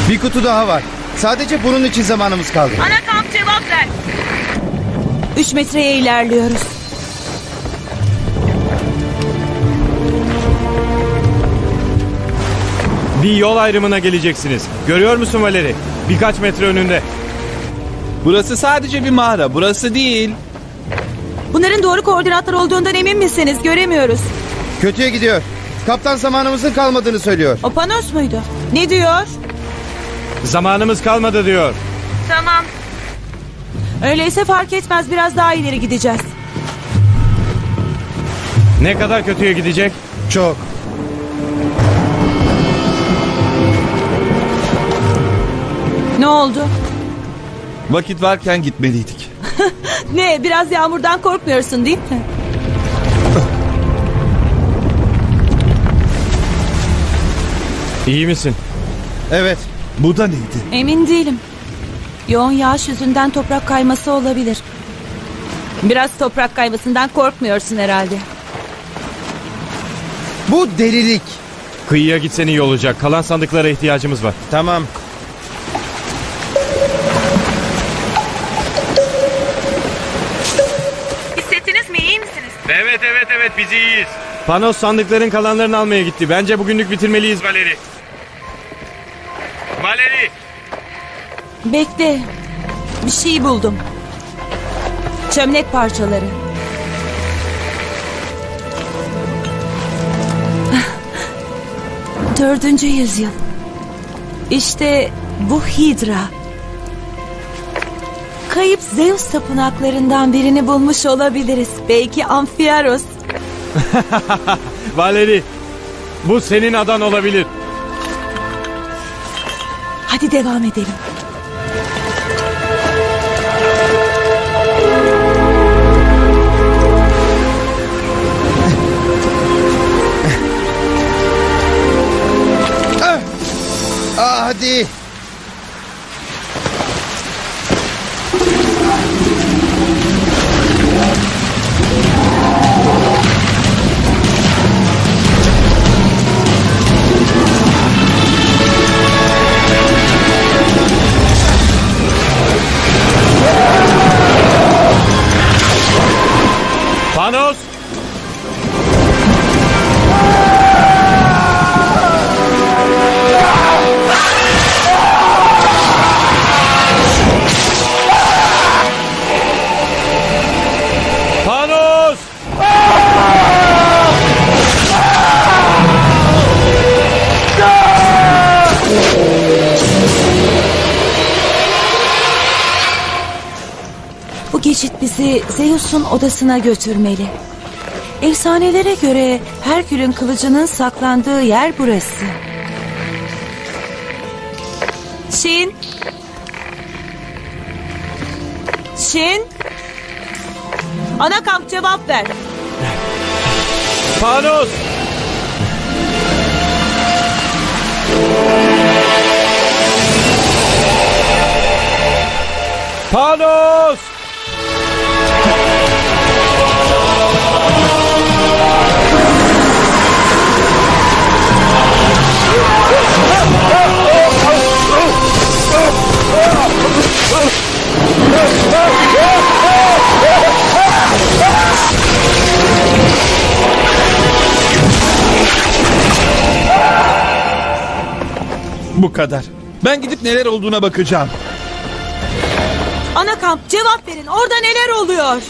Bir kutu daha var. Sadece bunun için zamanımız kaldı. Ana kamp cevap ver. 3 metreye ilerliyoruz. Bir yol ayrımına geleceksiniz. Görüyor musun Valeri? Birkaç metre önünde. Burası sadece bir mağara. Burası değil. Bunların doğru koordinatlar olduğundan emin misiniz? Göremiyoruz. Kötüye gidiyor. Kaptan zamanımızın kalmadığını söylüyor. O Panos muydu? Ne diyor? Zamanımız kalmadı diyor. Tamam. Öyleyse fark etmez, biraz daha ileri gideceğiz. Ne kadar kötüye gidecek? Çok. Ne oldu? Vakit varken gitmeliydik. Ne, biraz yağmurdan korkmuyorsun değil mi? İyi misin? Evet. Bu da neydi? Emin değilim. Yoğun yağış yüzünden toprak kayması olabilir. Biraz toprak kaymasından korkmuyorsun herhalde. Bu delilik. Kıyıya gitsen iyi olacak. Kalan sandıklara ihtiyacımız var. Tamam. Hissettiniz mi? İyi misiniz? Evet biz iyiyiz. Panos sandıkların kalanlarını almaya gitti. Bence bugünlük bitirmeliyiz Valeri. Valeri! Bekle. Bir şey buldum. Çömlek parçaları. Dördüncü yüzyıl. İşte bu Hidra. Kayıp Zeus tapınaklarından birini bulmuş olabiliriz. Belki Amphiaros. Valeri! Bu senin adan olabilir. Hadi devam edelim. Hadi. Panos! Panos! Bu geçit bizi Zeus'un odasına götürmeli. Efsanelere göre Herkül'ün kılıcının saklandığı yer burası. Shin? Shin? Ana kamp cevap ver. Panos! Panos! Bu kadar. Ben gidip neler olduğuna bakacağım. Ana kamp cevap verin. Orada neler oluyor?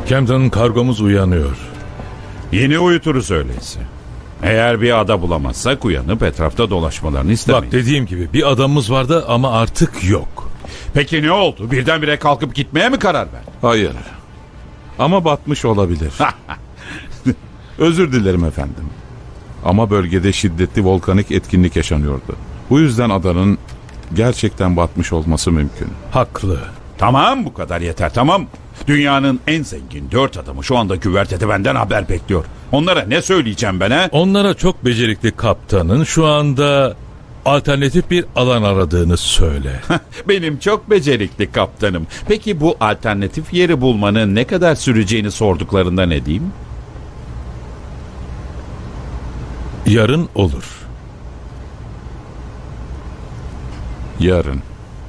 Camden, kargomuz uyanıyor. Yeni uyuturuz öyleyse. Eğer bir ada bulamazsak uyanıp etrafta dolaşmalarını istemeyiz. Bak, dediğim gibi bir adamımız vardı ama artık yok. Peki ne oldu? Birdenbire kalkıp gitmeye mi karar verdin? Hayır. Ama batmış olabilir. Özür dilerim efendim. Ama bölgede şiddetli volkanik etkinlik yaşanıyordu. Bu yüzden adanın gerçekten batmış olması mümkün. Haklı. Tamam, bu kadar yeter, tamam. Dünyanın en zengin 4 adamı şu anda güvertede benden haber bekliyor. Onlara ne söyleyeceğim ben, he? Onlara çok becerikli kaptanın şu anda alternatif bir alan aradığını söyle. Benim çok becerikli kaptanım. Peki bu alternatif yeri bulmanın ne kadar süreceğini sorduklarında ne diyeyim? Yarın olur. Yarın.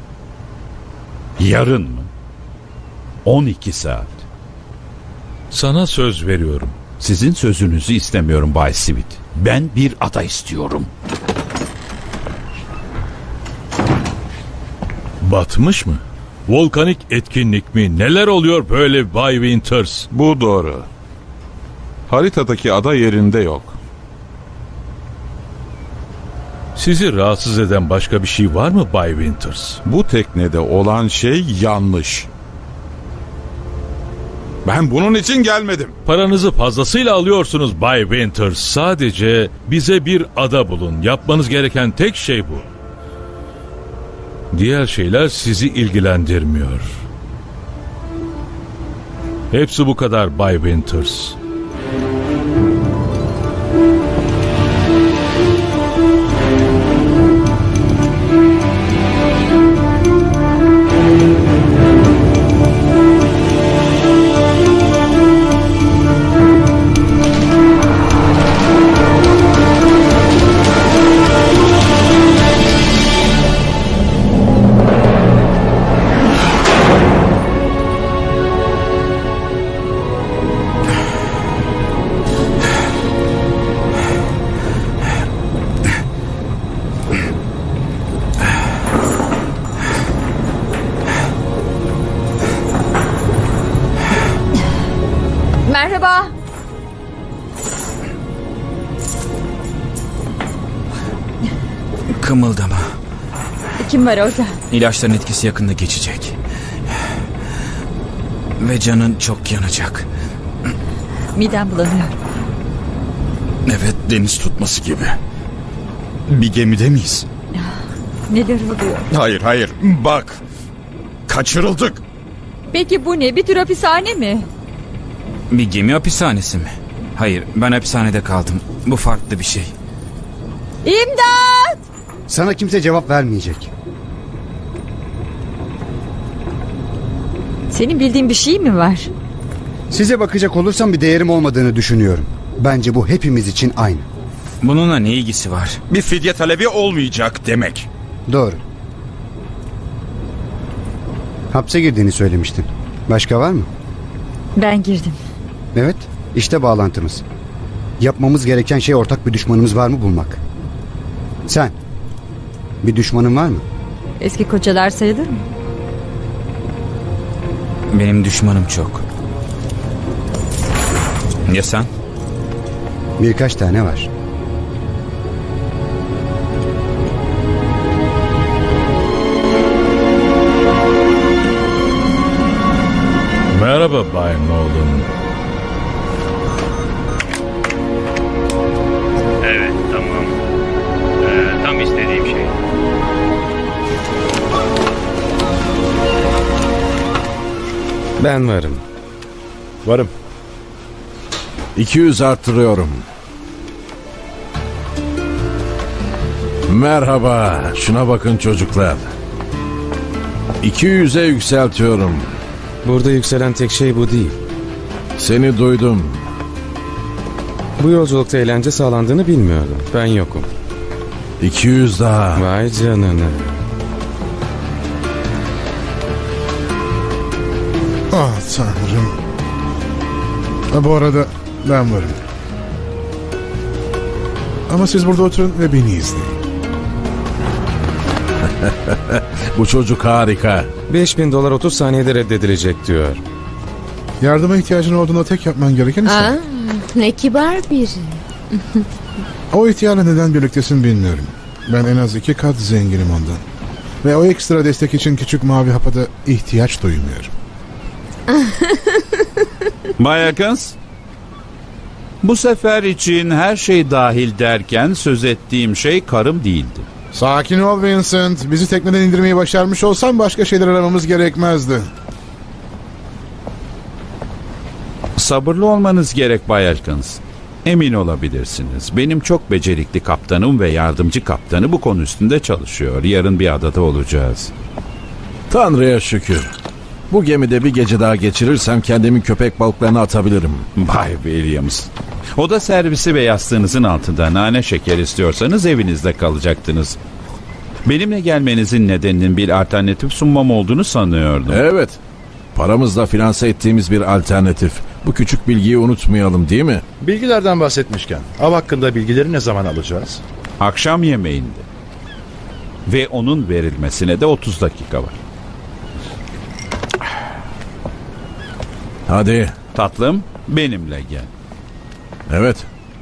Yarın mı? 12 saat. Sana söz veriyorum. Sizin sözünüzü istemiyorum Bay Sivit. Ben bir ada istiyorum. Batmış mı? Volkanik etkinlik mi? Neler oluyor böyle Bay Winters? Bu doğru. Haritadaki ada yerinde yok. Sizi rahatsız eden başka bir şey var mı Bay Winters? Bu teknede olan şey yanlış. Ben bunun için gelmedim. Paranızı fazlasıyla alıyorsunuz Bay Winters. Sadece bize bir ada bulun. Yapmanız gereken tek şey bu. Diğer şeyler sizi ilgilendirmiyor. Hepsi bu kadar Bay Winters. Merhaba. Kımıldama. Kim var orada? İlaçların etkisi yakında geçecek. Ve canın çok yanacak. Midem bulanıyor. Evet, deniz tutması gibi. Bir gemide miyiz? Neler oluyor? Hayır, bak. Kaçırıldık. Peki bu ne? Bir tür hapishane mi? Bir gemi hapishanesi mi? Hayır, ben hapishanede kaldım. Bu farklı bir şey. İmdat! Sana kimse cevap vermeyecek. Senin bildiğin bir şey mi var? Size bakacak olursam bir değerim olmadığını düşünüyorum. Bence bu hepimiz için aynı. Bununla ne ilgisi var? Bir fidye talebi olmayacak demek. Doğru. Hapse girdiğini söylemiştin. Başka var mı? Ben girdim. Evet, işte bağlantımız. Yapmamız gereken şey ortak bir düşmanımız var mı bulmak. Sen, bir düşmanın var mı? Eski kocalar sayılır mı? Benim düşmanım çok. Ya sen? Birkaç tane var. Merhaba Bay Nolan. Evet, tamam. Tam istediğim şey. Ben varım. Varım. 200 arttırıyorum. Merhaba. Şuna bakın çocuklar. 200'e yükseltiyorum. Burada yükselen tek şey bu değil. Seni duydum. Bu yolculukta eğlence sağlandığını bilmiyordum. Ben yokum. 200 daha. Vay canına. Ah tanrım. Bu arada ben varım. Ama siz burada oturun ve beni izleyin. Bu çocuk harika. 5.000 dolar 30 saniyede reddedilecek diyor. Yardıma ihtiyacın olduğunda tek yapman gereken ise... Aa, ne kibar biri. O ihtiyarla neden birliktesin bilmiyorum. Ben en az 2 kat zenginim ondan. Ve o ekstra destek için küçük mavi hapa da ihtiyaç duymuyorum. Bay Akins, bu sefer için her şey dahil derken söz ettiğim şey karım değildi. Sakin ol Vincent. Bizi tekneden indirmeyi başarmış olsan başka şeyler aramamız gerekmezdi. Sabırlı olmanız gerek Bay Akins. Emin olabilirsiniz. Benim çok becerikli kaptanım ve yardımcı kaptanı bu konu üstünde çalışıyor. Yarın bir adada olacağız. Tanrı'ya şükür. Bu gemide bir gece daha geçirirsem kendimi köpek balıklarına atabilirim. Bay Williams, oda servisi ve yastığınızın altında nane şeker istiyorsanız evinizde kalacaktınız. Benimle gelmenizin nedeninin bir alternatif sunmam olduğunu sanıyordum. Evet. Paramızla finanse ettiğimiz bir alternatif. Bu küçük bilgiyi unutmayalım, değil mi? Bilgilerden bahsetmişken av hakkında bilgileri ne zaman alacağız? Akşam yemeğinde. Ve onun verilmesine de 30 dakika var. Hadi. Tatlım, benimle gel. Evet.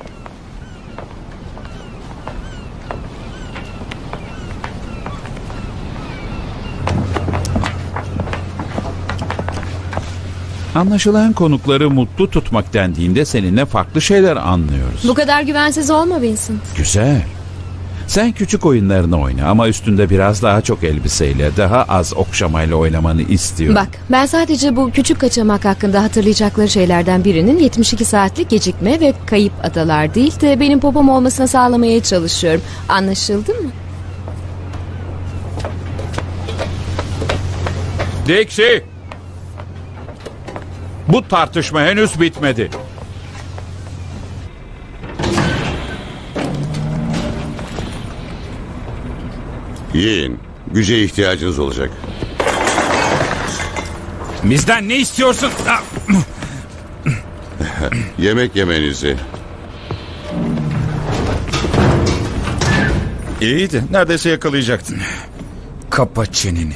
Anlaşılan konukları mutlu tutmak dendiğinde seninle farklı şeyler anlıyoruz. Bu kadar güvensiz olma Vincent. Güzel. Sen küçük oyunlarını oyna ama üstünde biraz daha çok elbiseyle, daha az okşamayla oynamanı istiyorum. Bak, ben sadece bu küçük kaçamak hakkında hatırlayacakları şeylerden birinin 72 saatlik gecikme ve kayıp adalar değil de benim popom olmasını sağlamaya çalışıyorum. Anlaşıldı mı? Dixie! Bu tartışma henüz bitmedi. Yiyin. Güce ihtiyacınız olacak. Bizden ne istiyorsun? Yemek yemenizi. İyiydi. Neredeyse yakalayacaktın. Kapa çeneni.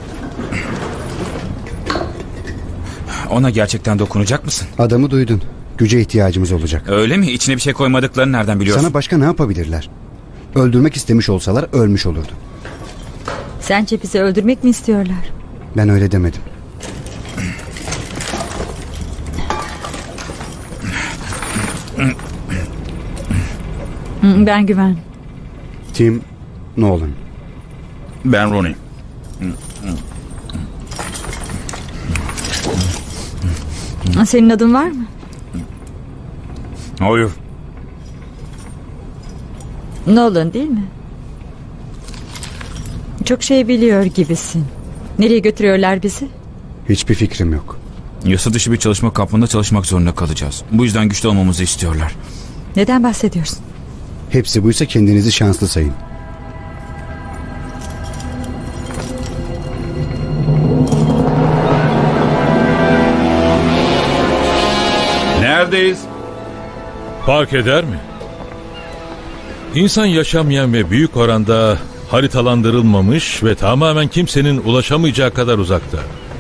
Ona gerçekten dokunacak mısın? Adamı duydun. Güce ihtiyacımız olacak. Öyle mi? İçine bir şey koymadıklarını nereden biliyorsun? Sana başka ne yapabilirler? Öldürmek istemiş olsalar ölmüş olurdu. Sence bizi öldürmek mi istiyorlar? Ben öyle demedim. Ben Güven. Tim Nolan. Ben Ronnie. Senin adın var mı? Hayır. Nolan değil mi? Çok şey biliyor gibisin. Nereye götürüyorlar bizi? Hiçbir fikrim yok. Yasa dışı bir çalışma kampında çalışmak zorunda kalacağız. Bu yüzden güçlü olmamızı istiyorlar. Neden bahsediyorsun? Hepsi buysa kendinizi şanslı sayın. Neredeyiz? Fark eder mi? İnsan yaşamayan ve büyük oranda haritalandırılmamış ve tamamen kimsenin ulaşamayacağı kadar uzakta.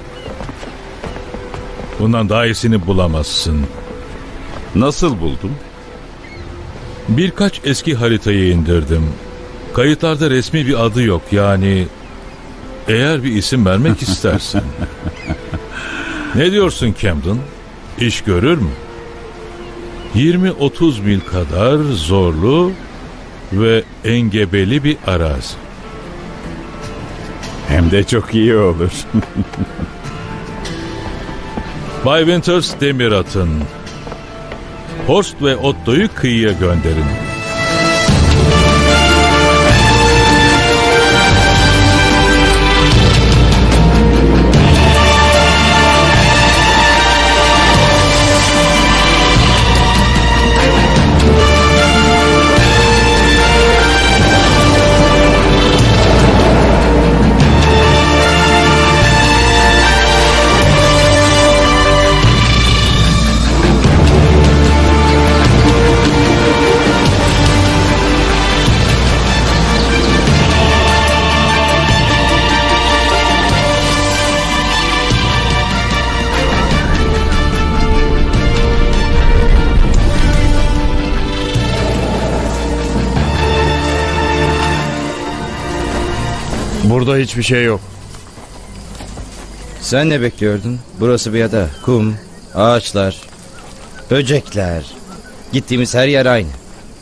Bundan daha iyisini bulamazsın. Nasıl buldun? Birkaç eski haritayı indirdim. Kayıtlarda resmi bir adı yok, yani eğer bir isim vermek istersin. Ne diyorsun Camden? İş görür mü? 20-30 mil kadar zorlu ve engebeli bir arazi. Hem de çok iyi olur. Bay Winters demir atın. Horst ve Otto'yu kıyıya gönderin. Burada hiçbir şey yok. Sen ne bekliyordun? Burası bir ada. Kum, ağaçlar, böcekler. Gittiğimiz her yer aynı.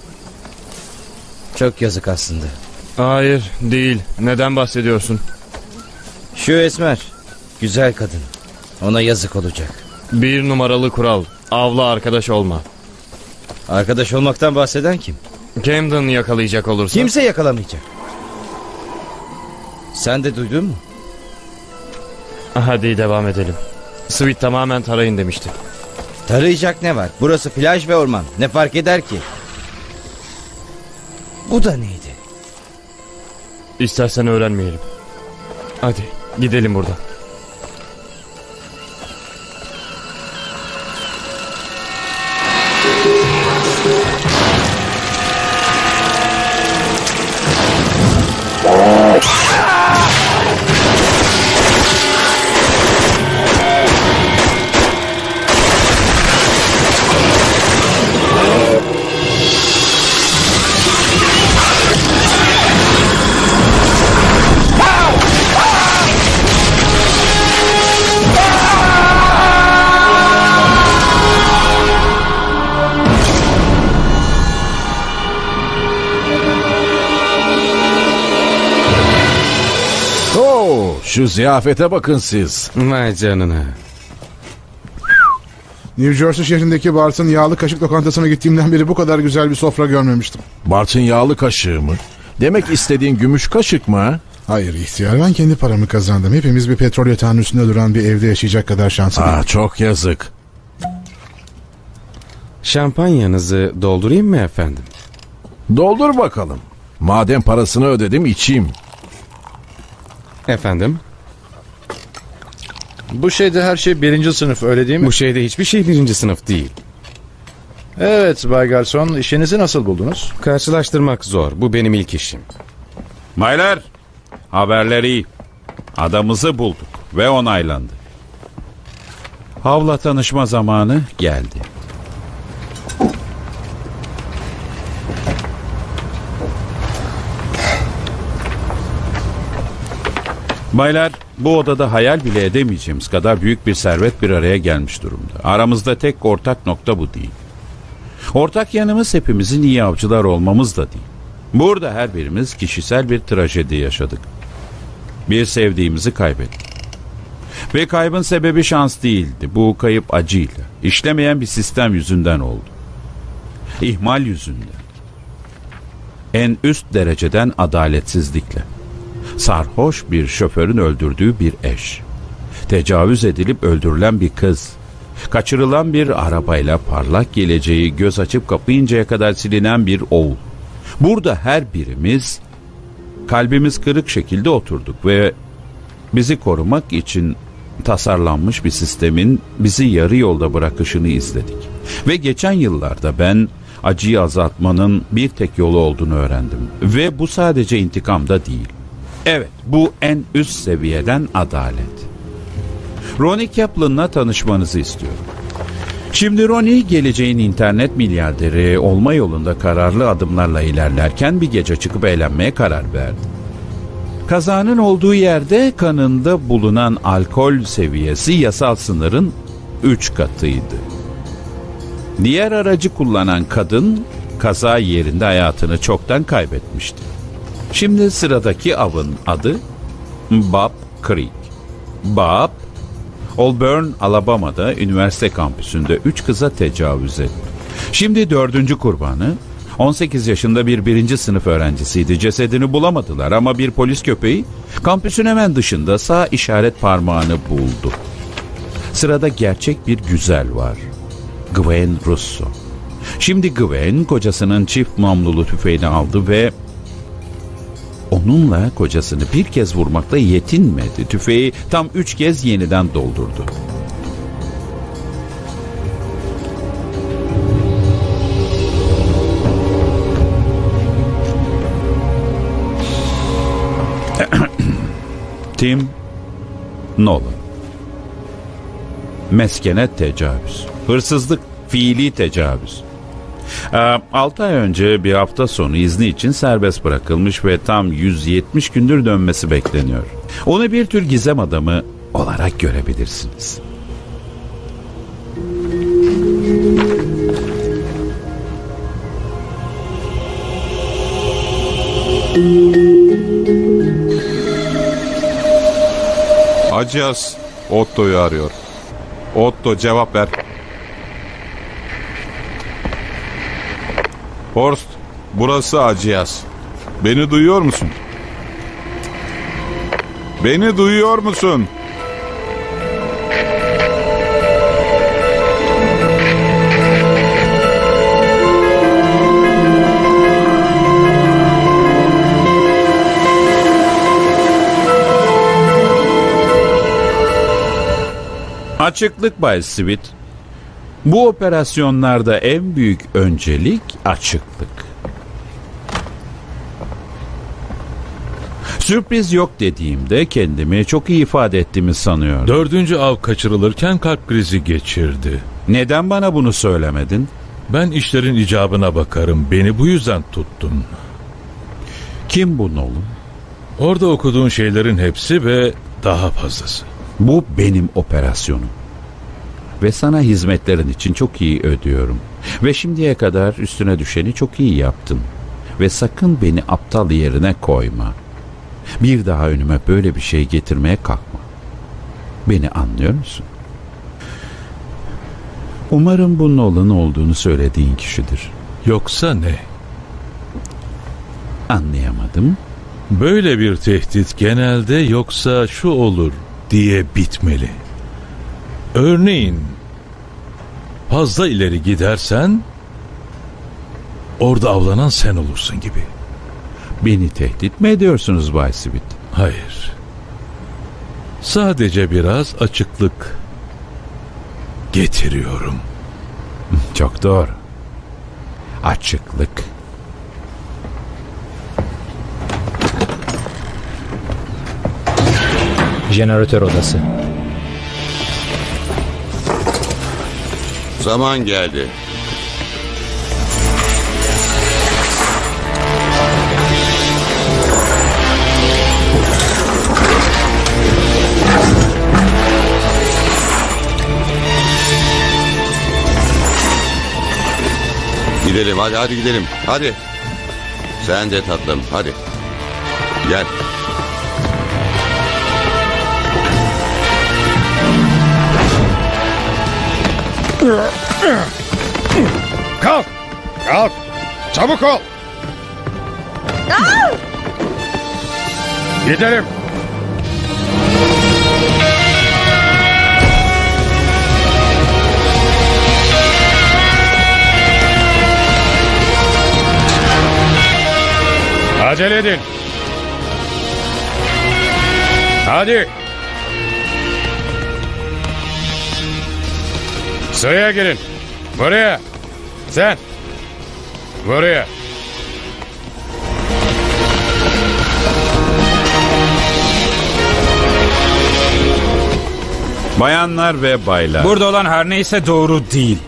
Çok yazık aslında. Hayır, değil. Neden bahsediyorsun? Şu esmer, güzel kadın. Ona yazık olacak. 1 numaralı kural. Avla arkadaş olma. Arkadaş olmaktan bahseden kim? Camden yakalayacak olursa. Kimse yakalamayacak. Sen de duydun mu? Hadi devam edelim. Sweet tamamen tarayın demişti. Tarayacak ne var? Burası plaj ve orman. Ne fark eder ki? Bu da neydi? İstersen öğrenmeyelim. Hadi gidelim buradan. Şu ziyafete bakın siz. Vay canına. New Jersey şehrindeki Bart'ın yağlı kaşık lokantasına gittiğimden beri bu kadar güzel bir sofra görmemiştim. Bart'ın yağlı kaşığı mı? Demek istediğin gümüş kaşık mı ha? Hayır ihtiyar, ben kendi paramı kazandım. Hepimiz bir petrol yatağının üstünde duran bir evde yaşayacak kadar şanslıyız. Çok yazık. Şampanyanızı doldurayım mı efendim? Doldur bakalım. Madem parasını ödedim içeyim. Efendim? Bu şeyde her şey 1. sınıf, öyle değil mi? Bu şeyde hiçbir şey 1. sınıf değil. Evet Bay Garson, işinizi nasıl buldunuz? Karşılaştırmak zor. Bu benim ilk işim. Baylar, haberler iyi. Adamızı bulduk ve onaylandı. Havla tanışma zamanı geldi. Baylar, bu odada hayal bile edemeyeceğimiz kadar büyük bir servet bir araya gelmiş durumda. Aramızda tek ortak nokta bu değil. Ortak yanımız hepimizin iyi avcılar olmamız da değil. Burada her birimiz kişisel bir trajedi yaşadık. Bir sevdiğimizi kaybettik. Ve kaybın sebebi şans değildi. Bu kayıp acıyla, işlemeyen bir sistem yüzünden oldu. İhmal yüzünden. En üst dereceden adaletsizlikle. Sarhoş bir şoförün öldürdüğü bir eş. Tecavüz edilip öldürülen bir kız. Kaçırılan bir arabayla parlak geleceği göz açıp kapayıncaya kadar silinen bir oğul. Burada her birimiz kalbimiz kırık şekilde oturduk ve bizi korumak için tasarlanmış bir sistemin bizi yarı yolda bırakışını izledik. Ve geçen yıllarda ben acıyı azaltmanın bir tek yolu olduğunu öğrendim. Ve bu sadece intikamda değil. Evet, bu en üst seviyeden adalet. Ronnie Kaplan'la tanışmanızı istiyorum. Şimdi Ronnie geleceğin internet milyarderi olma yolunda kararlı adımlarla ilerlerken bir gece çıkıp eğlenmeye karar verdi. Kazanın olduğu yerde kanında bulunan alkol seviyesi yasal sınırın 3 katıydı. Diğer aracı kullanan kadın kaza yerinde hayatını çoktan kaybetmişti. Şimdi sıradaki avın adı Bob Creek. Bob, Auburn, Alabama'da üniversite kampüsünde 3 kıza tecavüz etti. Şimdi 4. kurbanı 18 yaşında bir 1. sınıf öğrencisiydi. Cesedini bulamadılar ama bir polis köpeği kampüsün hemen dışında sağ işaret parmağını buldu. Sırada gerçek bir güzel var. Gwen Russo. Şimdi Gwen kocasının çift namlulu tüfeğini aldı ve onunla kocasını bir kez vurmakla yetinmedi. Tüfeği tam 3 kez yeniden doldurdu. Tim Nolan. Meskenet tecavüz. Hırsızlık, fiili tecavüz. 6 ay önce bir hafta sonu izni için serbest bırakılmış ve tam 170 gündür dönmesi bekleniyor. Onu bir tür gizem adamı olarak görebilirsiniz. Acıyas Otto'yu arıyor. Otto cevap ver. Horst, burası Acıyas. Beni duyuyor musun? Beni duyuyor musun? Açıklık Bay Smith. Bu operasyonlarda en büyük öncelik açıklık. Sürpriz yok dediğimde kendimi çok iyi ifade ettiğimi sanıyorum. 4. av kaçırılırken kalp krizi geçirdi. Neden bana bunu söylemedin? Ben işlerin icabına bakarım. Beni bu yüzden tuttun. Kim bu Nolan? Orada okuduğun şeylerin hepsi ve daha fazlası. Bu benim operasyonum. Ve sana hizmetlerin için çok iyi ödüyorum. Ve şimdiye kadar üstüne düşeni çok iyi yaptın. Ve sakın beni aptal yerine koyma. Bir daha önüme böyle bir şey getirmeye kalkma. Beni anlıyor musun? Umarım bu Nolan olduğunu söylediğin kişidir. Yoksa ne? Anlayamadım. Böyle bir tehdit genelde yoksa şu olur diye bitmeli. Örneğin fazla ileri gidersen orada avlanan sen olursun gibi. Beni tehdit mi ediyorsunuz Bay Smith? Hayır. Sadece biraz açıklık getiriyorum. Çok doğru. Açıklık. Jeneratör odası. Zaman geldi. Gidelim hadi gidelim. Hadi. Sen de tatlım hadi. Gel. Kalk! Kalk! Çabuk ol! Gidelim! Acele edin! Hadi! Sıraya girin. Buraya. Sen. Buraya. Bayanlar ve baylar. Burada olan her neyse doğru değil.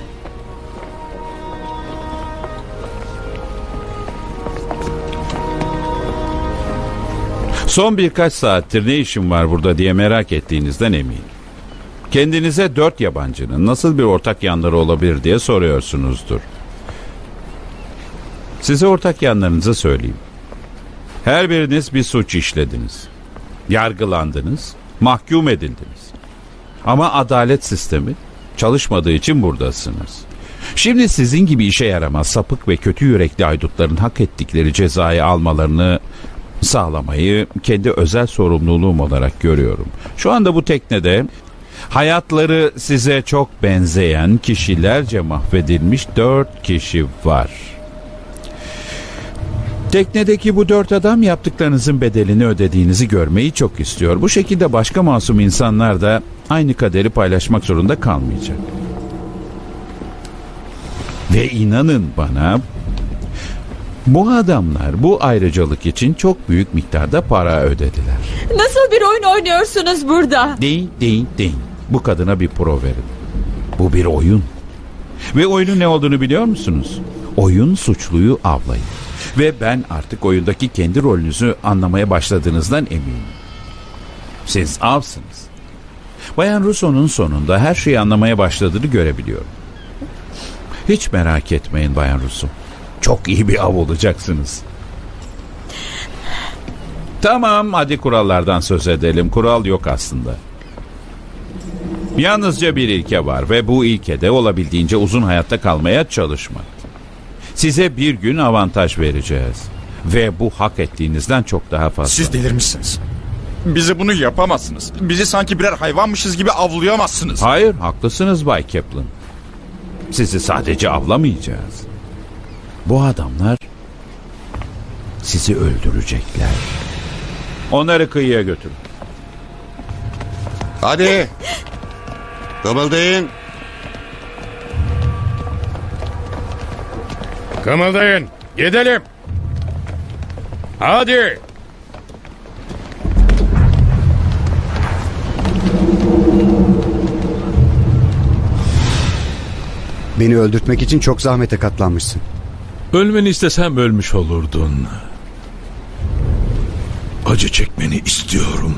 Son birkaç saattir ne işim var burada diye merak ettiğinizden eminim. Kendinize 4 yabancının nasıl bir ortak yanları olabilir diye soruyorsunuzdur. Size ortak yanlarınızı söyleyeyim. Her biriniz bir suç işlediniz. Yargılandınız, mahkum edildiniz. Ama adalet sistemi çalışmadığı için buradasınız. Şimdi sizin gibi işe yaramaz sapık ve kötü yürekli haydutların hak ettikleri cezayı almalarını sağlamayı kendi özel sorumluluğum olarak görüyorum. Şu anda bu teknede hayatları size çok benzeyen kişilerce mahvedilmiş 4 kişi var. Teknedeki bu 4 adam yaptıklarınızın bedelini ödediğinizi görmeyi çok istiyor. Bu şekilde başka masum insanlar da aynı kaderi paylaşmak zorunda kalmayacak. Ve inanın bana, bu adamlar bu ayrıcalık için çok büyük miktarda para ödediler. Nasıl bir oyun oynuyorsunuz burada? Değil. Bu kadına bir pro verin. Bu bir oyun. Ve oyunun ne olduğunu biliyor musunuz? Oyun suçluyu avlayın. Ve ben artık oyundaki kendi rolünüzü anlamaya başladığınızdan eminim. Siz avsınız. Bayan Russo'nun sonunda her şeyi anlamaya başladığını görebiliyorum. Hiç merak etmeyin Bayan Russo. Çok iyi bir av olacaksınız. Tamam, hadi kurallardan söz edelim. Kural yok aslında. Yalnızca bir ilke var ve bu ilkede olabildiğince uzun hayatta kalmaya çalışmak. Size bir gün avantaj vereceğiz. Ve bu hak ettiğinizden çok daha fazla. Siz delirmişsiniz. Bize bunu yapamazsınız. Bizi sanki birer hayvanmışız gibi avlayamazsınız. Hayır, haklısınız Bay Kaplan. Sizi sadece avlamayacağız. Bu adamlar sizi öldürecekler. Onları kıyıya götürün. Hadi. Kımıldayın. Kımıldayın. Gidelim. Hadi. Beni öldürtmek için çok zahmete katlanmışsın. Ölmeni istesem ölmüş olurdun. Acı çekmeni istiyorum.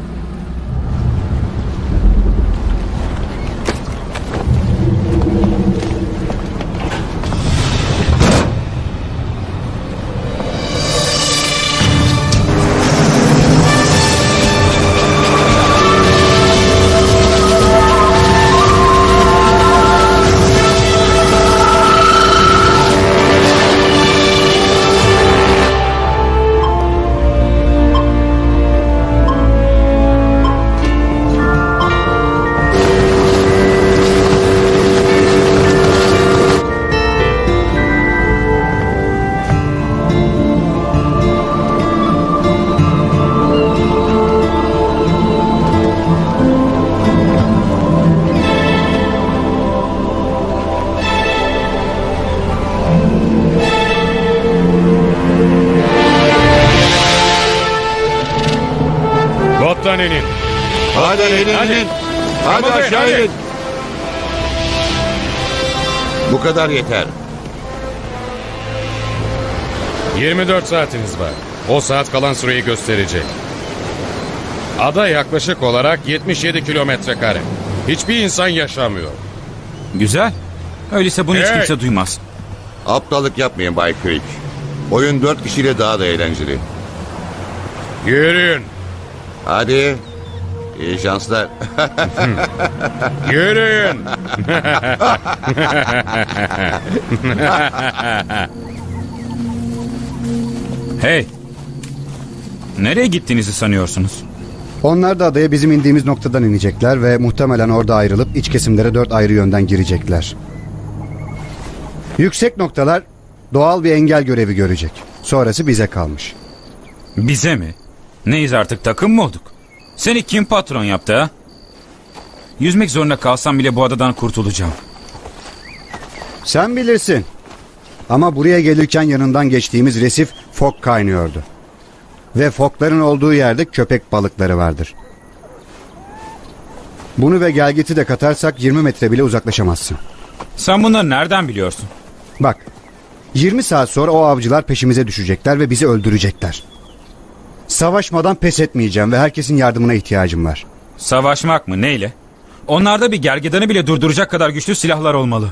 Bottan inin. Hadi inin. Hadi aşağı inin. Bu kadar yeter. 24 saatiniz var. O saat kalan süreyi gösterecek. Ada yaklaşık olarak 77 kilometre kare. Hiçbir insan yaşamıyor. Güzel. Öyleyse bunu hiç kimse duymaz. Aptallık yapmayın Bay Quick. Oyun 4 kişiyle daha da eğlenceli. Yürüyün. Hadi. İyi şanslar. Yürüyün. Hey. Nereye gittiğinizi sanıyorsunuz? Onlar da adaya bizim indiğimiz noktadan inecekler ve muhtemelen orada ayrılıp iç kesimlere 4 ayrı yönden girecekler. Yüksek noktalar doğal bir engel görevi görecek. Sonrası bize kalmış. Bize mi? Neyiz artık, takım mı olduk? Seni kim patron yaptı ha? Yüzmek zorunda kalsam bile bu adadan kurtulacağım. Sen bilirsin. Ama buraya gelirken yanından geçtiğimiz resif fok kaynıyordu. Ve fokların olduğu yerde köpek balıkları vardır. Bunu ve gelgiti de katarsak 20 metre bile uzaklaşamazsın. Sen bunları nereden biliyorsun? Bak, 20 saat sonra o avcılar peşimize düşecekler ve bizi öldürecekler. Savaşmadan pes etmeyeceğim ve herkesin yardımına ihtiyacım var. Savaşmak mı, neyle? Onlarda bir gergedanı bile durduracak kadar güçlü silahlar olmalı.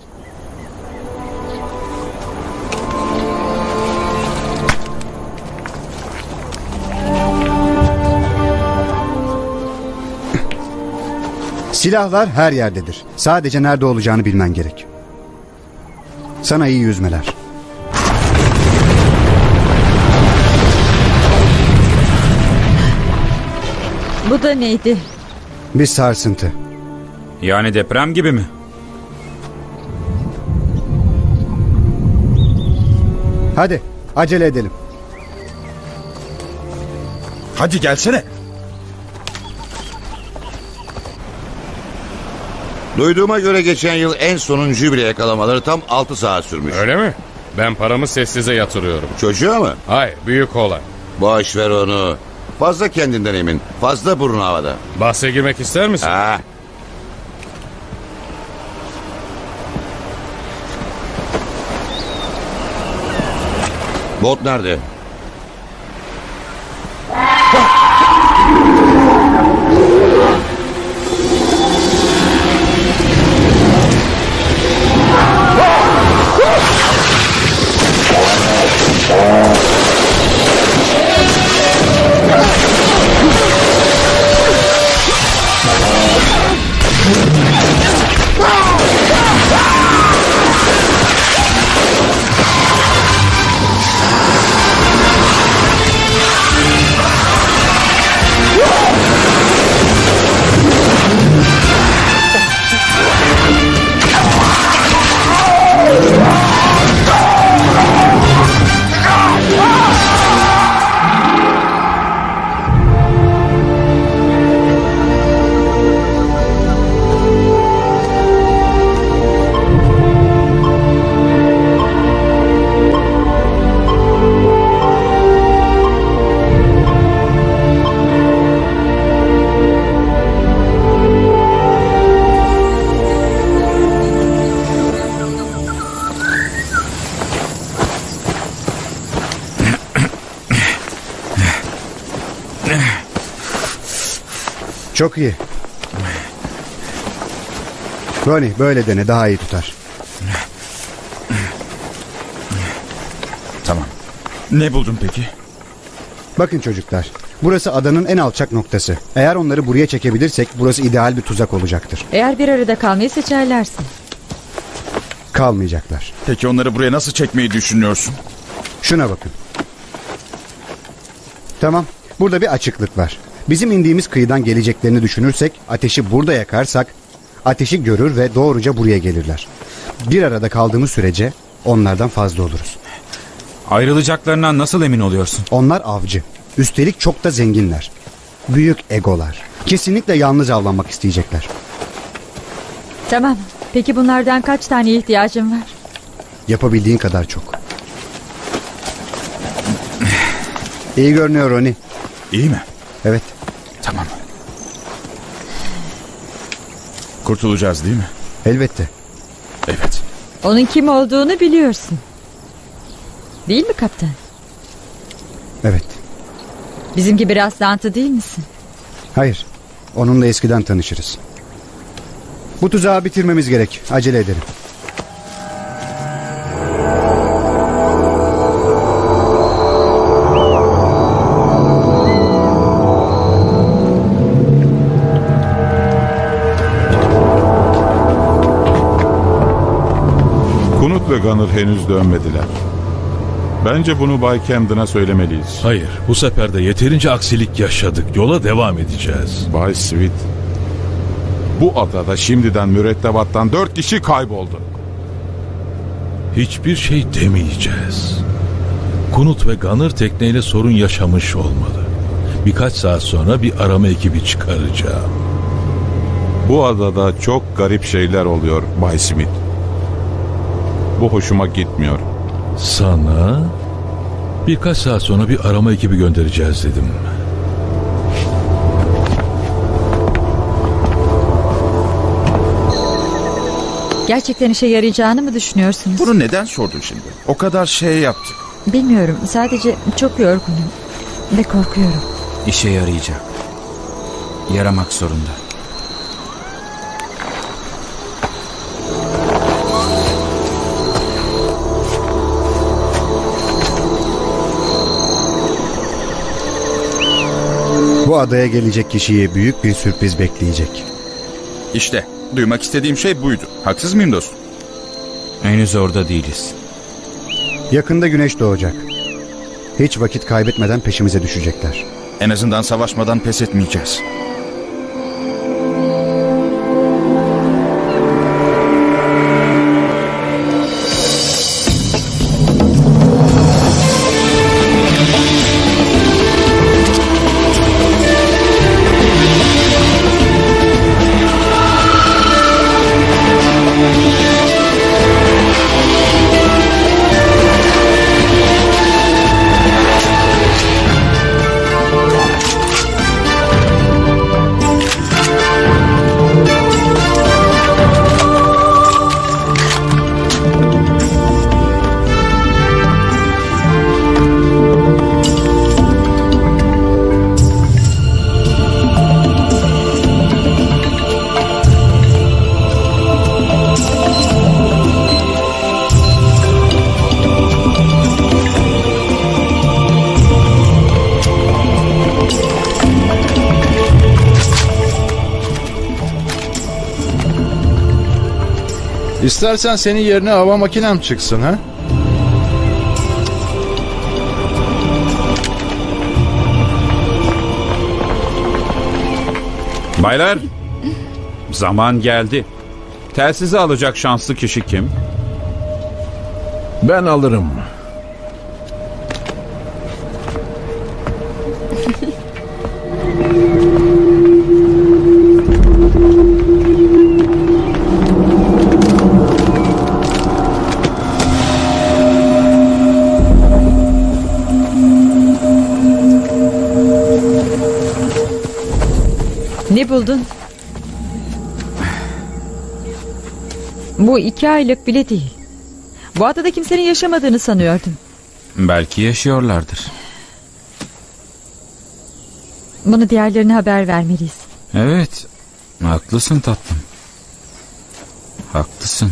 Silahlar her yerdedir. Sadece nerede olacağını bilmen gerek. Sana iyi yüzmeler. Bu da neydi? Bir sarsıntı. Yani deprem gibi mi? Hadi acele edelim. Hadi gelsene. Duyduğuma göre geçen yıl en sonuncuyu bile yakalamaları tam 6 saat sürmüş. Öyle mi? Ben paramı sessize yatırıyorum. Çocuğa mı? Hayır, büyük olan. Boş ver onu. Fazla kendinden emin. Fazla burun havada. Bahse girmek ister misin? Ha. Bot nerede? Çok iyi. Ronnie böyle dene, daha iyi tutar. Tamam. Ne buldun peki? Bakın çocuklar, burası adanın en alçak noktası. Eğer onları buraya çekebilirsek burası ideal bir tuzak olacaktır. Eğer bir arada kalmayı seçerlerse. Kalmayacaklar. Peki onları buraya nasıl çekmeyi düşünüyorsun? Şuna bakın. Tamam, burada bir açıklık var. Bizim indiğimiz kıyıdan geleceklerini düşünürsek, ateşi burada yakarsak ateşi görür ve doğruca buraya gelirler. Bir arada kaldığımız sürece onlardan fazla oluruz. Ayrılacaklarından nasıl emin oluyorsun? Onlar avcı. Üstelik çok da zenginler. Büyük egolar. Kesinlikle yalnız avlanmak isteyecekler. Tamam. Peki bunlardan kaç tane ihtiyacın var? Yapabildiğin kadar çok. İyi görünüyor Ronnie. İyi mi? Evet. Tamam. Kurtulacağız değil mi? Elbette. Evet. Onun kim olduğunu biliyorsun. Değil mi kaptan? Evet. Bizim gibi rastlantı değil misin? Hayır. Onunla eskiden tanışırız. Bu tuzağı bitirmemiz gerek. Acele edelim. Kunut ve Gunner henüz dönmediler. Bence bunu Bay Camden'a söylemeliyiz. Hayır, bu sefer de yeterince aksilik yaşadık. Yola devam edeceğiz. Bay Sweet, bu adada şimdiden mürettebattan 4 kişi kayboldu. Hiçbir şey demeyeceğiz. Kunut ve Gunner tekneyle sorun yaşamış olmalı. Birkaç saat sonra bir arama ekibi çıkaracağım. Bu adada çok garip şeyler oluyor Bay Smith. Bu hoşuma gitmiyor. Sana birkaç saat sonra bir arama ekibi göndereceğiz dedim. Gerçekten işe yarayacağını mı düşünüyorsunuz? Bunu neden sordun şimdi? O kadar şey yaptık. Bilmiyorum. Sadece çok yorgunum. Ve korkuyorum. İşe yarayacak. Yaramak zorunda. Bu adaya gelecek kişiyi büyük bir sürpriz bekleyecek. İşte duymak istediğim şey buydu. Haksız mıyım dostum? Henüz orada değiliz. Yakında güneş doğacak. Hiç vakit kaybetmeden peşimize düşecekler. En azından savaşmadan pes etmeyeceğiz. İstersen senin yerine hava makinem çıksın ha? Baylar, zaman geldi. Telsizi alacak şanslı kişi kim? Ben alırım. Ne buldun? Bu 2 aylık bile değil. Bu adada kimsenin yaşamadığını sanıyordum. Belki yaşıyorlardır. Bunu diğerlerine haber vermeliyiz. Evet, haklısın tatlım. Haklısın.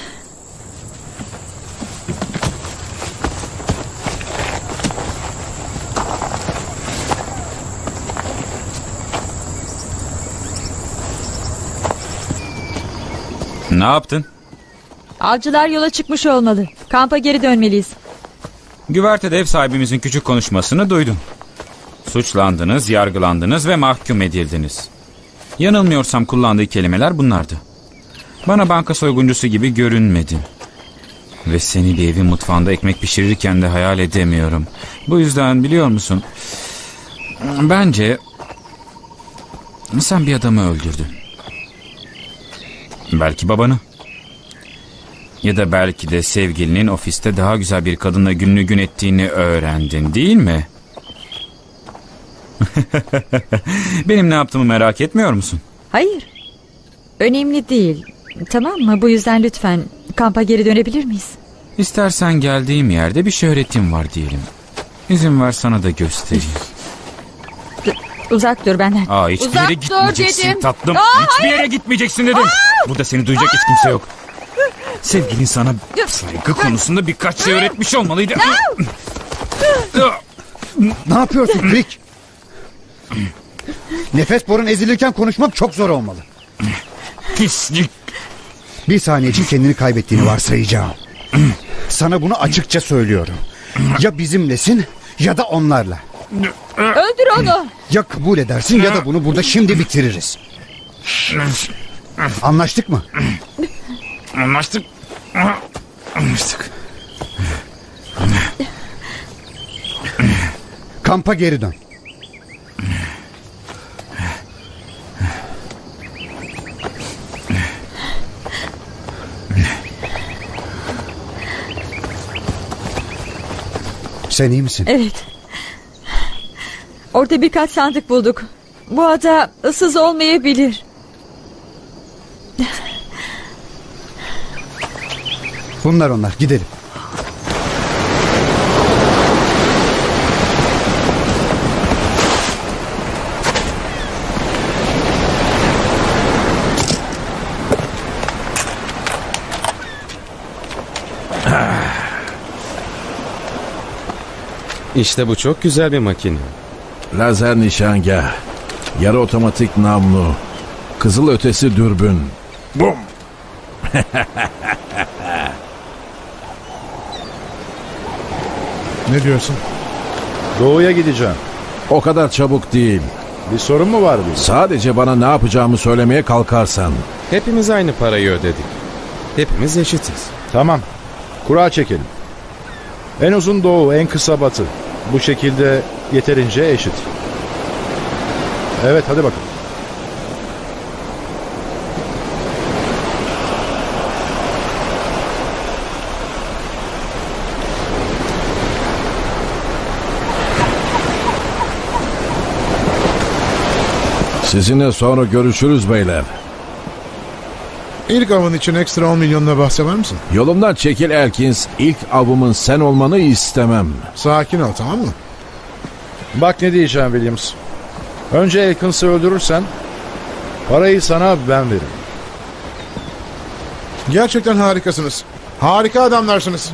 Ne yaptın? Avcılar yola çıkmış olmalı. Kampa geri dönmeliyiz. Güvertede ev sahibimizin küçük konuşmasını duydum. Suçlandınız, yargılandınız ve mahkum edildiniz. Yanılmıyorsam kullandığı kelimeler bunlardı. Bana banka soyguncusu gibi görünmedin. Ve seni bir evin mutfağında ekmek pişirirken de hayal edemiyorum. Bu yüzden biliyor musun? Bence sen bir adamı öldürdün. Belki babanı. Ya da belki de sevgilinin ofiste daha güzel bir kadınla gününü gün ettiğini öğrendin, değil mi? Benim ne yaptığımı merak etmiyor musun? Hayır. Önemli değil. Tamam mı? Bu yüzden lütfen kampa geri dönebilir miyiz? İstersen geldiğim yerde bir şöhretim var diyelim. İzin ver sana da göstereyim. Uzak dur benden. Hiçbir Uzak yere gitmeyeceksin dedim. tatlım. Hayır. Hiçbir yere gitmeyeceksin dedim. Burada seni duyacak hiç kimse yok. Sevgilin sana saygı konusunda birkaç şey öğretmiş olmalıydı. Ne yapıyorsun Rick? Nefes borun ezilirken konuşmak çok zor olmalı. Pislik. Bir saniye için kendini kaybettiğini varsayacağım. Sana bunu açıkça söylüyorum. Ya bizimlesin ya da onlarla. Öldür onu. Ya kabul edersin ya da bunu burada şimdi bitiririz. Anlaştık mı? Anlaştık. Anlaştık. Kampa geri dön. Sen iyi misin? Evet. Orada birkaç sandık bulduk. Bu ada ıssız olmayabilir. Bunlar onlar, gidelim. İşte bu çok güzel bir makine. Lazer nişangah, yarı otomatik namlu, kızıl ötesi dürbün. Bum! Ne diyorsun? Doğuya gideceğim. O kadar çabuk değil. Bir sorun mu var bir? Sadece bana ne yapacağımı söylemeye kalkarsan. Hepimiz aynı parayı ödedik. Hepimiz eşitiz. Tamam. Kura çekelim. En uzun doğu, en kısa batı. Bu şekilde yeterince eşit. Evet, hadi bakalım. Sizinle sonra görüşürüz beyler. İlk avın için ekstra 10 milyonuna bahseder misin? Yolumdan çekil Elkins. İlk avımın sen olmanı istemem. Sakin ol, tamam mı? Bak ne diyeceğim Williams. Önce Elkins'i öldürürsen parayı sana ben veririm. Gerçekten harikasınız. Harika adamlarsınız.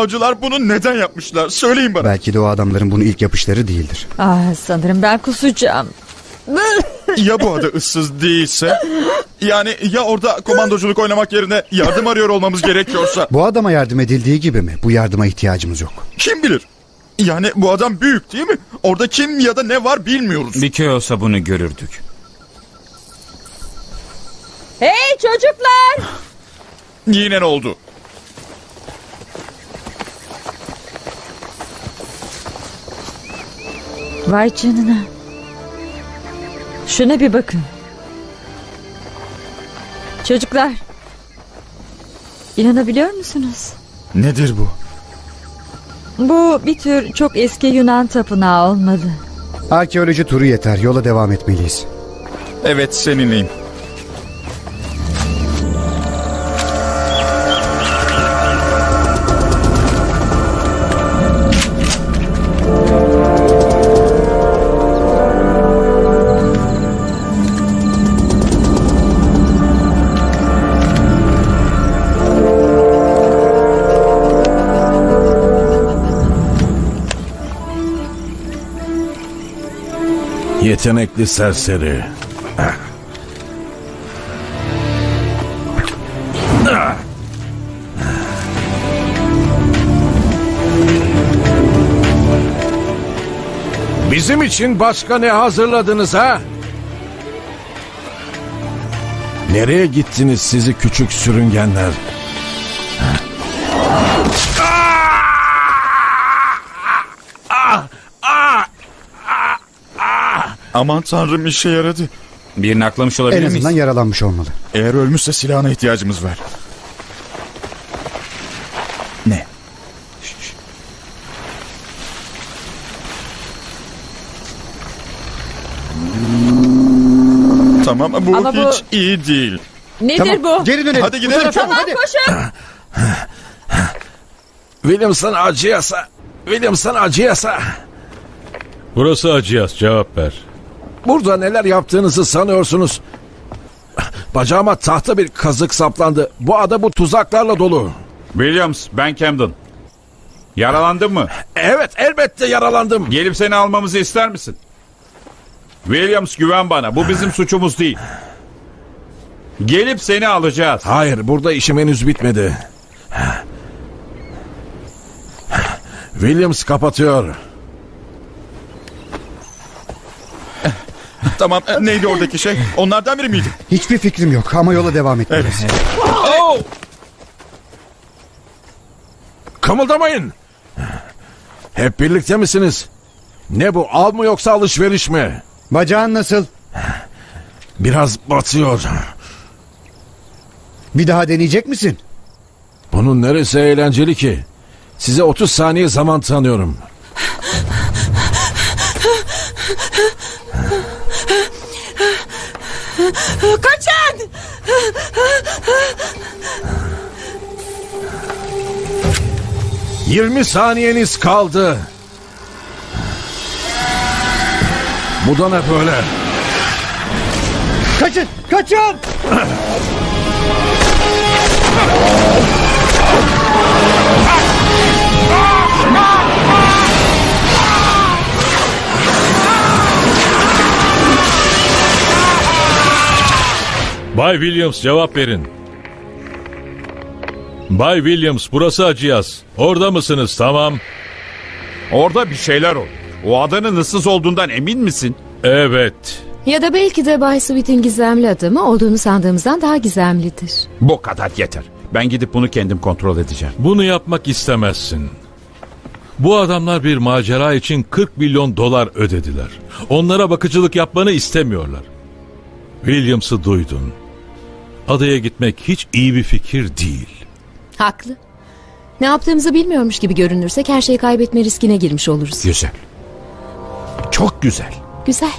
avcılar bunu neden yapmışlar? Söyleyin bana. Belki de o adamların bunu ilk yapışları değildir. Sanırım ben kusacağım. Ya bu ada ıssız değilse? Yani ya orada komandoculuk oynamak yerine yardım arıyor olmamız gerekiyorsa? Bu adama yardım edildiği gibi mi? Bu yardıma ihtiyacımız yok. Kim bilir? Yani bu adam büyük değil mi? Orada kim ya da ne var bilmiyoruz. Bir köy olsa bunu görürdük. Hey çocuklar! Yine ne oldu? Vay canına. Şuna bir bakın. Çocuklar. İnanabiliyor musunuz? Nedir bu? Bu bir tür çok eski Yunan tapınağı olmalı. Arkeoloji turu yeter. Yola devam etmeliyiz. Evet, seninleyim. Yetenekli serseri. Bizim için başka ne hazırladınız ha? Nereye gittiniz sizi küçük sürüngenler? Aman tanrım, işe yaradı. Birini aklamış olabilir En miyiz? azından yaralanmış olmalı. Eğer ölmüşse silahına ihtiyacımız var. Ne? Tamam, bu Ama hiç iyi değil. Nedir bu? Geri dönelim. Hadi gidelim. Tamam koşun. Williamson acıyasa. Williamson acıyasa. Burası Acıyas, cevap ver. Burada neler yaptığınızı sanıyorsunuz? Bacağıma tahta bir kazık saplandı. Bu ada bu tuzaklarla dolu. Williams, ben Camden. Yaralandın mı? Evet, elbette yaralandım. Gelip seni almamızı ister misin? Williams, güven bana. Bu bizim suçumuz değil. Gelip seni alacağız. Hayır, burada işim henüz bitmedi. Williams kapatıyor. Tamam, neydi oradaki şey? Onlardan biri miydi? Hiçbir fikrim yok ama yola devam etmeliyiz. Oh! Kımıldamayın. Hep birlikte misiniz? Ne bu, av mı yoksa alışveriş mi? Bacağın nasıl? Biraz batıyor. Bir daha deneyecek misin? Bunun neresi eğlenceli ki? Size 30 saniye zaman tanıyorum. Kaçın! 20 saniyeniz kaldı. Bu da ne böyle? Kaçın! Kaçın! Bay Williams, cevap verin. Bay Williams, burası Acıyas. Orada mısınız? Tamam. Orada bir şeyler oluyor. O adanın ıssız olduğundan emin misin? Evet. Ya da belki de Bay Sweet'in gizemli adamı olduğunu sandığımızdan daha gizemlidir. Bu kadar yeter. Ben gidip bunu kendim kontrol edeceğim. Bunu yapmak istemezsin. Bu adamlar bir macera için 40 milyon dolar ödediler. Onlara bakıcılık yapmanı istemiyorlar. Williams'ı duydun. Adaya gitmek hiç iyi bir fikir değil. Haklı. Ne yaptığımızı bilmiyormuş gibi görünürsek her şeyi kaybetme riskine girmiş oluruz. Güzel. Çok güzel. Güzel.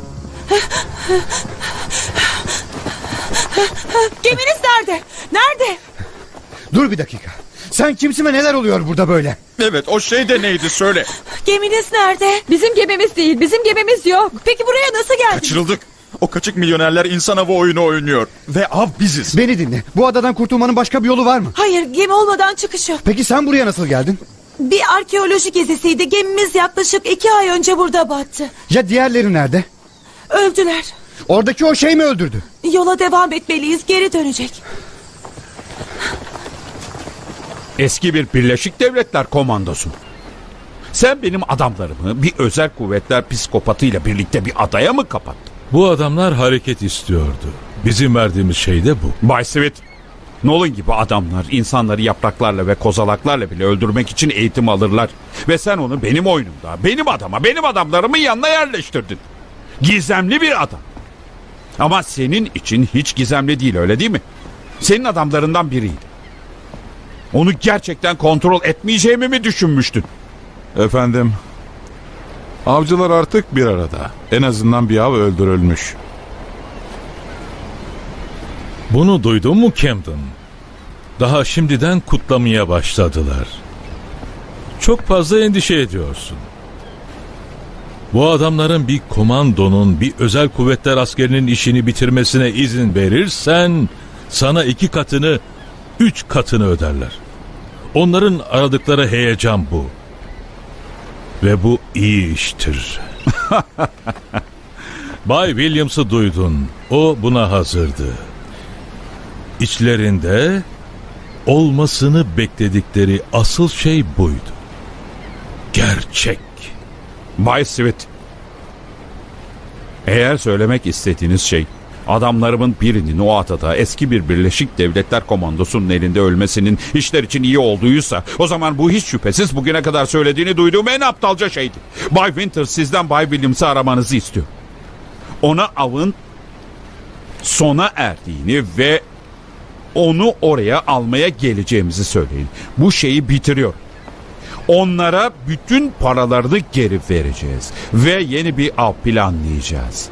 Geminiz nerede? Nerede? Dur bir dakika. Sen kimsin ve neler oluyor burada böyle? Evet, o şey de neydi söyle. Geminiz nerede? Bizim gemimiz değil. Bizim gemimiz yok. Peki buraya nasıl geldiniz? Kaçırıldık. O kaçık milyonerler insan avı oyunu oynuyor. Ve av biziz. Beni dinle. Bu adadan kurtulmanın başka bir yolu var mı? Hayır, gemi olmadan çıkış yok. Peki sen buraya nasıl geldin? Bir arkeoloji gezisiydi. Gemimiz yaklaşık 2 ay önce burada battı. Ya diğerleri nerede? Öldüler. Oradaki o şey mi öldürdü? Yola devam etmeliyiz. Geri dönecek. Eski bir Birleşik Devletler komandosu. Sen benim adamlarımı bir özel kuvvetler psikopatıyla birlikte bir adaya mı kapattın? Bu adamlar hareket istiyordu. Bizim verdiğimiz şey de bu. Bay Sweet, Nolan gibi adamlar insanları yapraklarla ve kozalaklarla bile öldürmek için eğitim alırlar. Ve sen onu benim oyunumda, benim adamlarımın yanına yerleştirdin. Gizemli bir adam. Ama senin için hiç gizemli değil, öyle değil mi? Senin adamlarından biriydi. Onu gerçekten kontrol etmeyeceğimi mi düşünmüştün? Efendim, avcılar artık bir arada. En azından bir av öldürülmüş. Bunu duydun mu Camden? Daha şimdiden kutlamaya başladılar. Çok fazla endişe ediyorsun. Bu adamların bir komandonun, bir özel kuvvetler askerinin işini bitirmesine izin verirsen sana 2 katını, 3 katını öderler. Onların aradıkları heyecan bu. Ve bu iyi iştir. Bay Williams'ı duydun. O buna hazırdı. İçlerinde olmasını bekledikleri asıl şey buydu. Gerçek. Bay Sweet, eğer söylemek istediğiniz şey adamlarımın birinin o adada eski bir Birleşik Devletler komandosunun elinde ölmesinin işler için iyi olduğuysa, o zaman bu hiç şüphesiz bugüne kadar söylediğini duyduğum en aptalca şeydi. Bay Winter sizden Bay Williams'ı aramanızı istiyor. Ona avın sona erdiğini ve onu oraya almaya geleceğimizi söyleyin. Bu şeyi bitiriyor. Onlara bütün paralarını geri vereceğiz ve yeni bir av planlayacağız.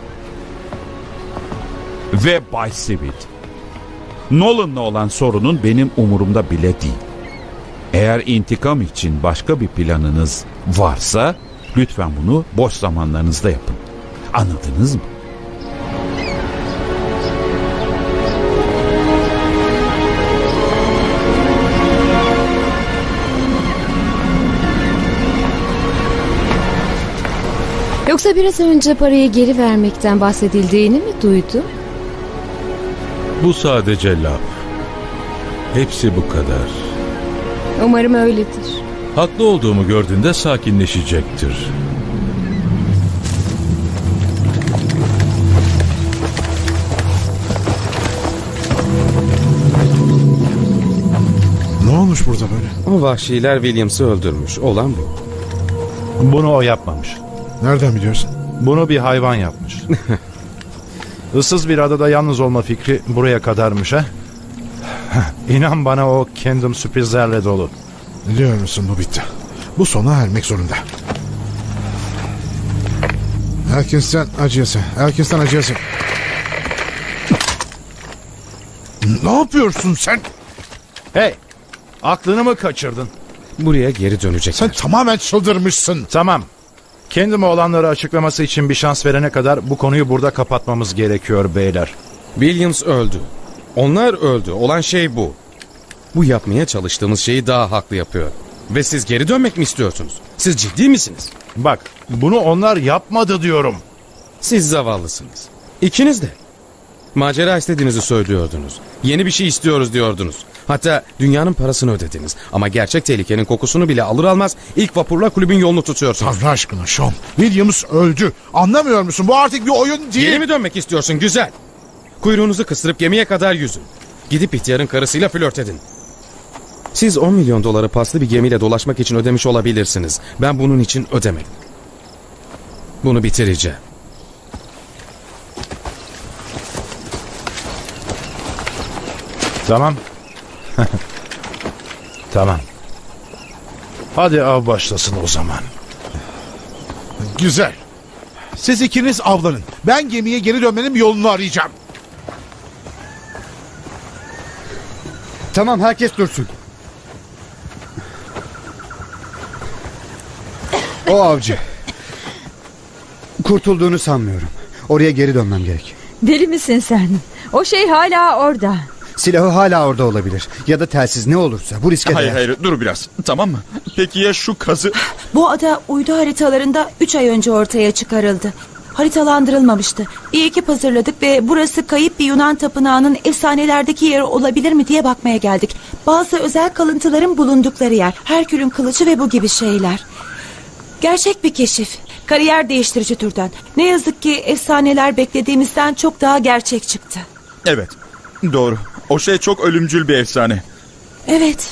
Ve Bay Sweet, Nolan'la olan sorunun benim umurumda bile değil. Eğer intikam için başka bir planınız varsa lütfen bunu boş zamanlarınızda yapın. Anladınız mı? Yoksa biraz önce parayı geri vermekten bahsedildiğini mi duydun? Bu sadece laf. Hepsi bu kadar. Umarım öyledir. Haklı olduğumu gördüğünde sakinleşecektir. Ne olmuş burada böyle? O vahşiler Williams'ı öldürmüş. Olan bu. Bunu o yapmamış. Nereden biliyorsun? Bunu bir hayvan yapmış. Issız bir adada yalnız olma fikri buraya kadarmış ha? İnan bana o kendim sürprizlerle dolu. Biliyor musun, bu bitti. Bu sona ermek zorunda. Herkesten acıyasın. Herkesten acıyasın. Ne yapıyorsun sen? Hey! Aklını mı kaçırdın? Buraya geri dönecekler. Sen tamamen çıldırmışsın. Tamam. Kendime olanları açıklaması için bir şans verene kadar bu konuyu burada kapatmamız gerekiyor beyler. Williams öldü. Onlar öldü. Olan şey bu. Bu yapmaya çalıştığımız şeyi daha haklı yapıyor. Ve siz geri dönmek mi istiyorsunuz? Siz ciddi misiniz? Bak, bunu onlar yapmadı diyorum. Siz zavallısınız. İkiniz de. Macera istediğinizi söylüyordunuz. Yeni bir şey istiyoruz diyordunuz. Hatta dünyanın parasını ödediniz. Ama gerçek tehlikenin kokusunu bile alır almaz ilk vapurla kulübün yolunu tutuyorsunuz. Tanrı aşkına Sean. Williams öldü. Anlamıyor musun? Bu artık bir oyun değil. Geri mi dönmek istiyorsun? Güzel. Kuyruğunuzu kıstırıp gemiye kadar yüzün. Gidip ihtiyarın karısıyla flört edin. Siz 10 milyon doları paslı bir gemiyle dolaşmak için ödemiş olabilirsiniz. Ben bunun için ödemedim. Bunu bitireceğim. Tamam. Tamam. Hadi av başlasın o zaman. Güzel. Siz ikiniz avlanın. Ben gemiye geri dönmenin bir yolunu arayacağım. Tamam, herkes dursun. O avcı. Kurtulduğunu sanmıyorum. Oraya geri dönmem gerek. Deli misin sen? O şey hala orada. Silahı hala orada olabilir. Ya da telsiz, ne olursa bu riske Hayır değer. hayır dur biraz, tamam mı? Peki ya şu kazı? Bu ada uydu haritalarında 3 ay önce ortaya çıkarıldı. Haritalandırılmamıştı. Bir ekip hazırladık ve burası kayıp bir Yunan tapınağının efsanelerdeki yeri olabilir mi diye bakmaya geldik. Bazı özel kalıntıların bulundukları yer. Herkül'ün kılıcı ve bu gibi şeyler. Gerçek bir keşif. Kariyer değiştirici türden. Ne yazık ki efsaneler beklediğimizden çok daha gerçek çıktı. Evet, doğru. O şey çok ölümcül bir efsane. Evet.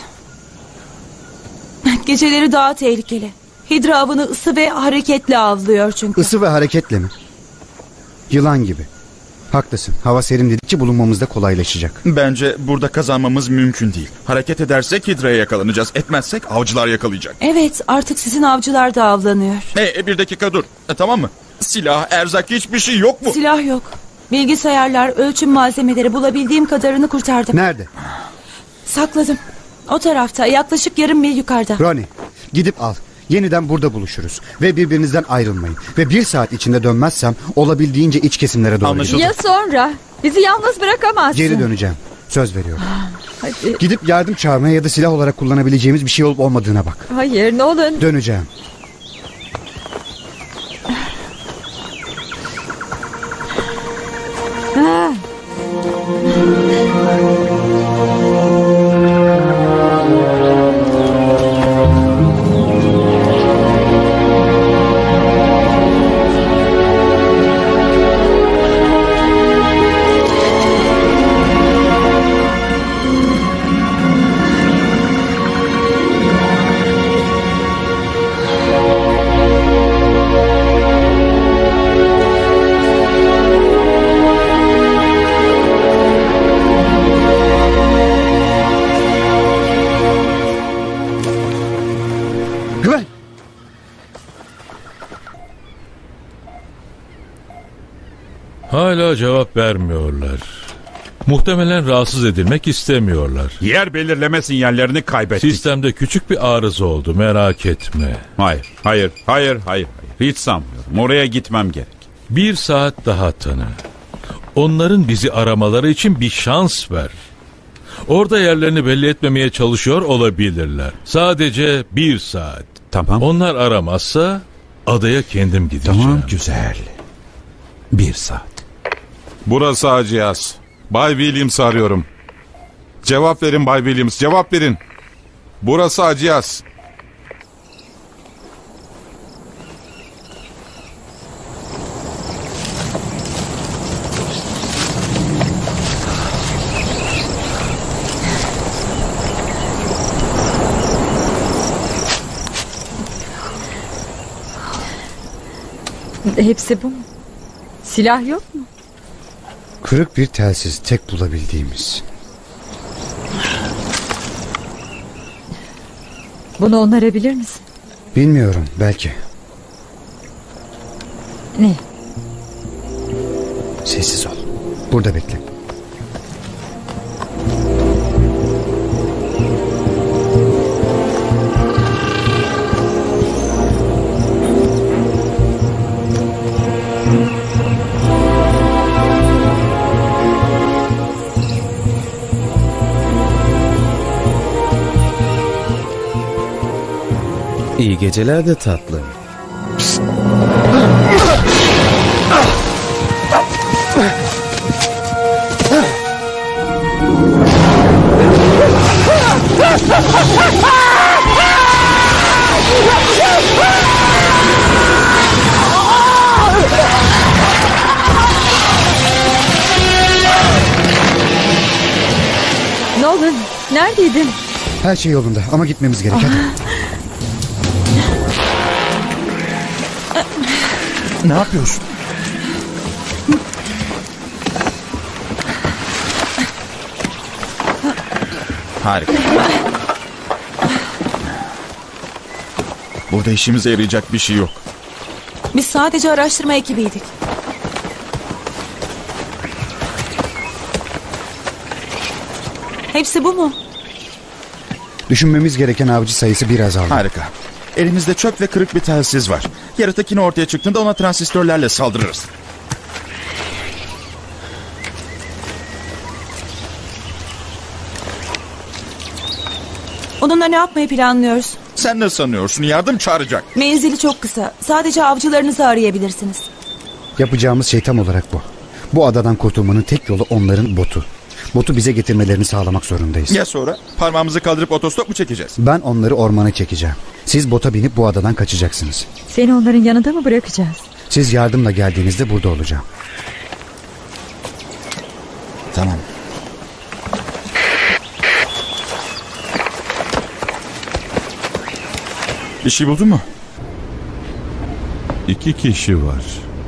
Geceleri daha tehlikeli. Hidra avını ısı ve hareketle avlıyor çünkü. Isı ve hareketle mi? Yılan gibi. Haklısın. Hava serinledikçe bulunmamız da kolaylaşacak. Bence burada kazanmamız mümkün değil. Hareket edersek Hidra'ya yakalanacağız. Etmezsek avcılar yakalayacak. Evet, artık sizin avcılar da avlanıyor. Bir dakika dur. Tamam mı? Silah, erzak, hiçbir şey yok mu? Silah yok. Bilgisayarlar, ölçüm malzemeleri, bulabildiğim kadarını kurtardım. Nerede? Sakladım. O tarafta, yaklaşık yarım mil yukarıda. Ronnie, gidip al. Yeniden burada buluşuruz. Ve birbirinizden ayrılmayın. Ve 1 saat içinde dönmezsem olabildiğince iç kesimlere doğru gideceğim. Ya sonra? Bizi yalnız bırakamazsın. Geri döneceğim. Söz veriyorum. Hadi. Gidip yardım çağırmaya ya da silah olarak kullanabileceğimiz bir şey olup olmadığına bak. Hayır, Nolan. Döneceğim. Ha. Hala cevap vermiyorlar. Muhtemelen rahatsız edilmek istemiyorlar. Yer belirleme sinyallerini kaybettik. Sistemde küçük bir arıza oldu, merak etme. Hayır. Hiç sanmıyorum. Oraya gitmem gerek. 1 saat daha tanı. Onların bizi aramaları için bir şans ver. Orada yerlerini belli etmemeye çalışıyor olabilirler. Sadece 1 saat. Tamam. Onlar aramazsa adaya kendim gideceğim. Tamam, güzel. 1 saat. Burası Acıyas. Bay Williams'ı arıyorum. Cevap verin Bay Williams, cevap verin. Burası Acıyas. Hepsi bu mu? Silah yok mu? Kırık bir telsiz, tek bulabildiğimiz. Bunu onarabilir misin? Bilmiyorum, belki. Ne? Sessiz ol. Burada bekle. İyi geceler de tatlım. Nolan, neredeydin? Her şey yolunda ama gitmemiz gerek. Hadi. Ne yapıyorsun? Harika. Burada işimize yarayacak bir şey yok. Biz sadece araştırma ekibiydik. Hepsi bu mu? Düşünmemiz gereken avcı sayısı biraz azaldı. Harika. Elimizde çöp ve kırık bir telsiz var. Yaratık yine ortaya çıktığında ona transistörlerle saldırırız. Onunla ne yapmayı planlıyorsun? Sen ne sanıyorsun? Yardım çağıracak. Menzili çok kısa. Sadece avcılarınızı arayabilirsiniz. Yapacağımız şey tam olarak bu. Bu adadan kurtulmanın tek yolu onların botu. Botu bize getirmelerini sağlamak zorundayız. Ya sonra? Parmağımızı kaldırıp otostop mu çekeceğiz? Ben onları ormana çekeceğim. Siz bota binip bu adadan kaçacaksınız. Seni onların yanında mı bırakacağız? Siz yardımla geldiğinizde burada olacağım. Tamam. Bir şey buldun mu? 2 kişi var.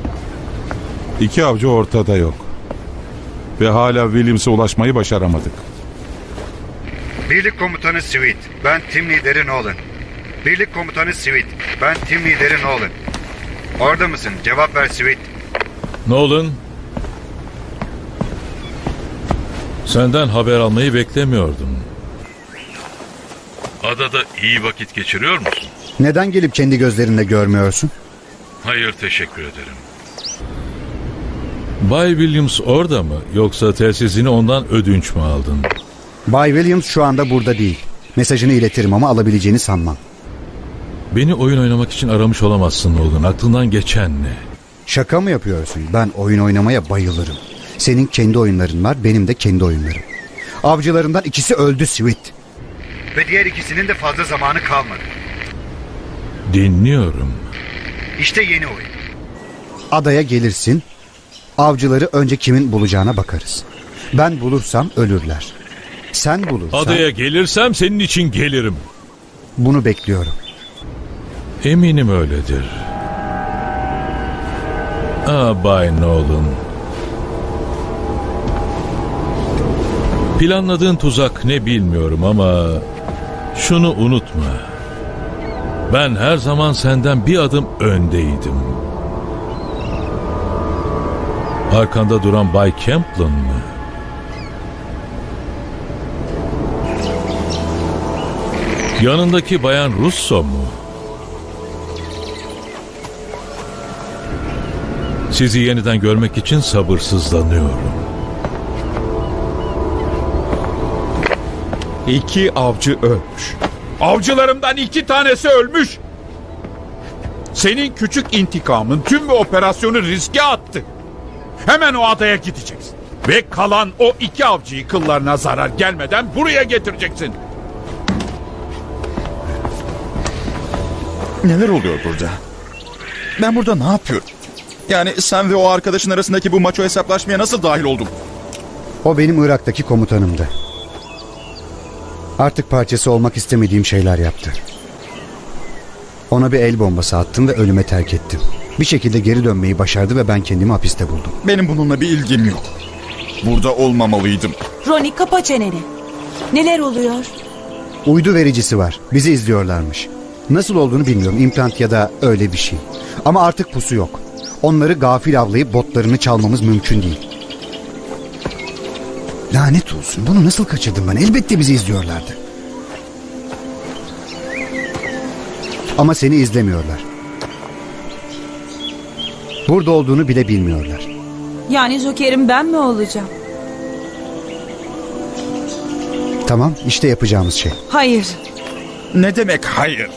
2 avcı ortada yok. Ve hala Williams'a ulaşmayı başaramadık. Birlik komutanı Sweet. Ben tim lideri Nolan. Birlik komutanı Sweet. Ben tim lideri Nolan. Orada mısın? Cevap ver Sweet. Nolan. Senden haber almayı beklemiyordum. Adada iyi vakit geçiriyor musun? Neden gelip kendi gözlerinle görmüyorsun? Hayır, teşekkür ederim. Bay Williams orada mı, yoksa telsizini ondan ödünç mü aldın? Bay Williams şu anda burada değil. Mesajını iletirim ama alabileceğini sanmam. Beni oyun oynamak için aramış olamazsın Nolan. Aklından geçen ne? Şaka mı yapıyorsun? Ben oyun oynamaya bayılırım. Senin kendi oyunların var, benim de kendi oyunlarım. Avcılarından ikisi öldü Sweet. Ve diğer ikisinin de fazla zamanı kalmadı. Dinliyorum. İşte yeni oyun. Adaya gelirsin. Avcıları önce kimin bulacağına bakarız. Ben bulursam ölürler. Sen bulursan... Adaya gelirsem senin için gelirim. Bunu bekliyorum. Eminim öyledir. Bay Nolan. Planladığın tuzak ne bilmiyorum ama şunu unutma. Ben her zaman senden bir adım öndeydim. Arkanda duran Bay Campbell mı? Yanındaki Bayan Russo mu? Sizi yeniden görmek için sabırsızlanıyorum. 2 avcı ölmüş. Avcılarımdan 2 tanesi ölmüş. Senin küçük intikamın tüm bir operasyonu riske attı. Hemen o adaya gideceksin. Ve kalan o 2 avcıyı kıllarına zarar gelmeden buraya getireceksin. Neler oluyor burada? Ben burada ne yapıyorum? Yani sen ve o arkadaşın arasındaki bu maço hesaplaşmaya nasıl dahil oldum? O benim Irak'taki komutanımdı. Artık parçası olmak istemediğim şeyler yaptı. Ona bir el bombası attım ve ölüme terk ettim. Bir şekilde geri dönmeyi başardı ve ben kendimi hapiste buldum. Benim bununla bir ilgim yok. Burada olmamalıydım. Ronnie, kapa çeneni. Neler oluyor? Uydu vericisi var. Bizi izliyorlarmış. Nasıl olduğunu bilmiyorum. İmplant ya da öyle bir şey. Ama artık pusu yok. Onları gafil avlayıp botlarını çalmamız mümkün değil. Lanet olsun. Bunu nasıl kaçırdım ben? Elbette bizi izliyorlardı. Ama seni izlemiyorlar. Burada olduğunu bile bilmiyorlar. Yani Joker'im ben mi olacağım? Tamam, işte yapacağımız şey. Hayır. Ne demek hayır?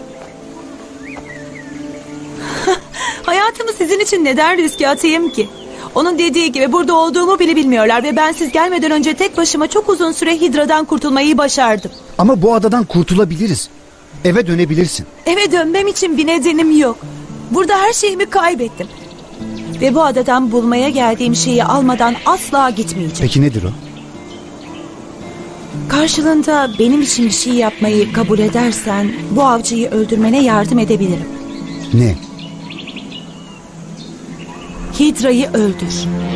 Hayatımı sizin için neden riske atayım ki? Onun dediği gibi burada olduğumu bile bilmiyorlar ve ben siz gelmeden önce tek başıma çok uzun süre Hidra'dan kurtulmayı başardım. Ama bu adadan kurtulabiliriz. Eve dönebilirsin. Eve dönmem için bir nedenim yok. Burada her şeyimi kaybettim. Ve bu adadan bulmaya geldiğim şeyi almadan asla gitmeyeceğim. Peki nedir o? Karşılığında benim için bir şey yapmayı kabul edersen bu avcıyı öldürmene yardım edebilirim. Ne? Hidra'yı öldür.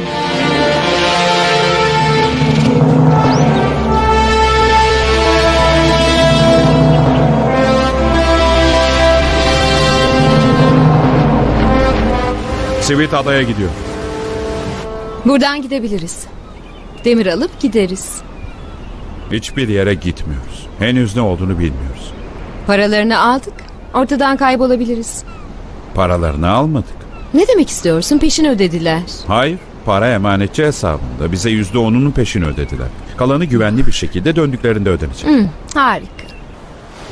Sweet adaya gidiyor. Buradan gidebiliriz. Demir alıp gideriz. Hiçbir yere gitmiyoruz. Henüz ne olduğunu bilmiyoruz. Paralarını aldık. Ortadan kaybolabiliriz. Paralarını almadık. Ne demek istiyorsun? Peşin ödediler. Hayır, para emanetçi hesabında. Bize %10'unun peşini ödediler. Kalanı güvenli bir şekilde döndüklerinde ödenecek. Harika.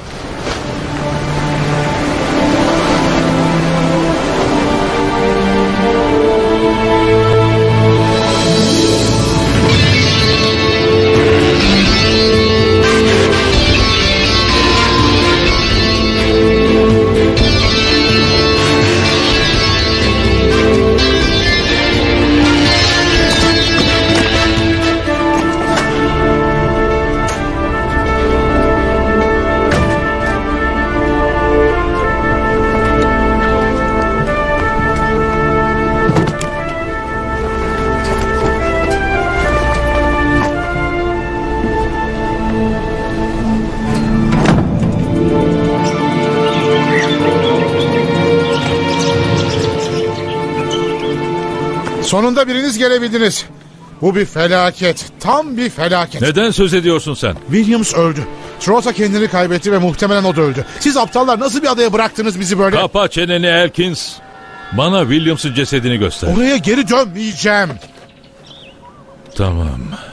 Sonunda biriniz gelebildiniz. Bu bir felaket. Tam bir felaket. Neden söz ediyorsun sen? Williams öldü. Trota kendini kaybetti ve muhtemelen o da öldü. Siz aptallar nasıl bir adaya bıraktınız bizi böyle? Kapa çeneni Elkins. Bana Williams'ın cesedini göster. Oraya geri dönmeyeceğim. Tamam.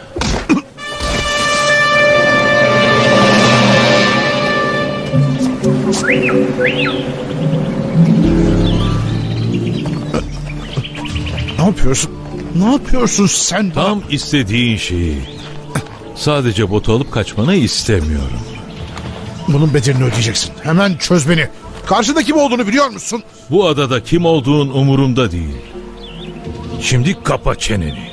Ne yapıyorsun? Ne yapıyorsun sen? Tam istediğin şeyi. Sadece botu alıp kaçmanı istemiyorum. Bunun bedelini ödeyeceksin. Hemen çöz beni. Karşıda kim olduğunu biliyor musun? Bu adada kim olduğun umurumda değil. Şimdi kapa çeneni.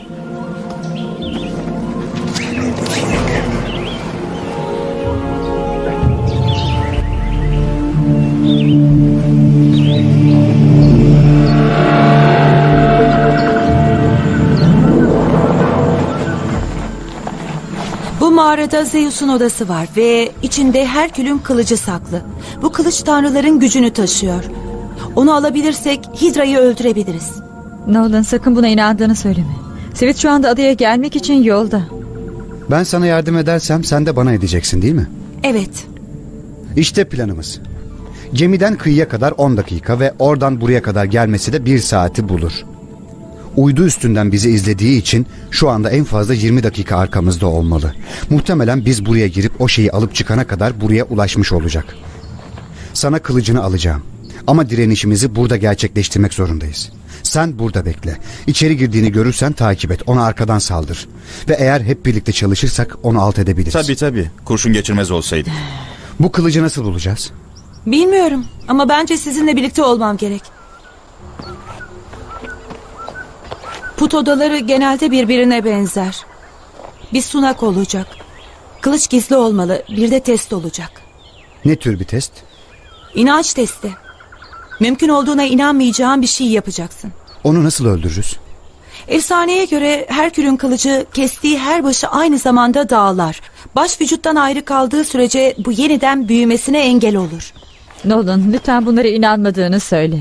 Bu mağarada Zeus'un odası var ve içinde Herkül'ün kılıcı saklı. Bu kılıç tanrıların gücünü taşıyor. Onu alabilirsek Hidra'yı öldürebiliriz. Nolan sakın buna inandığını söyleme. Sivit şu anda adaya gelmek için yolda. Ben sana yardım edersem sen de bana edeceksin değil mi? Evet. İşte planımız. Gemiden kıyıya kadar 10 dakika ve oradan buraya kadar gelmesi de 1 saati bulur. Uydu üstünden bizi izlediği için şu anda en fazla 20 dakika arkamızda olmalı. Muhtemelen biz buraya girip o şeyi alıp çıkana kadar buraya ulaşmış olacak. Sana kılıcını alacağım. Ama direnişimizi burada gerçekleştirmek zorundayız. Sen burada bekle. İçeri girdiğini görürsen takip et. Ona arkadan saldır. Ve eğer hep birlikte çalışırsak onu alt edebiliriz. Tabii. Kurşun geçirmez olsaydık. Bu kılıcı nasıl bulacağız? Bilmiyorum ama bence sizinle birlikte olmam gerek. Put odaları genelde birbirine benzer. Bir sunak olacak. Kılıç gizli olmalı. Bir de test olacak. Ne tür bir test? İnanç testi. Mümkün olduğuna inanmayacağın bir şey yapacaksın. Onu nasıl öldürürüz? Efsaneye göre Herkül'ün kılıcı kestiği her başı aynı zamanda dağlar. Baş vücuttan ayrı kaldığı sürece bu yeniden büyümesine engel olur. Nolan lütfen bunlara inanmadığını söyle.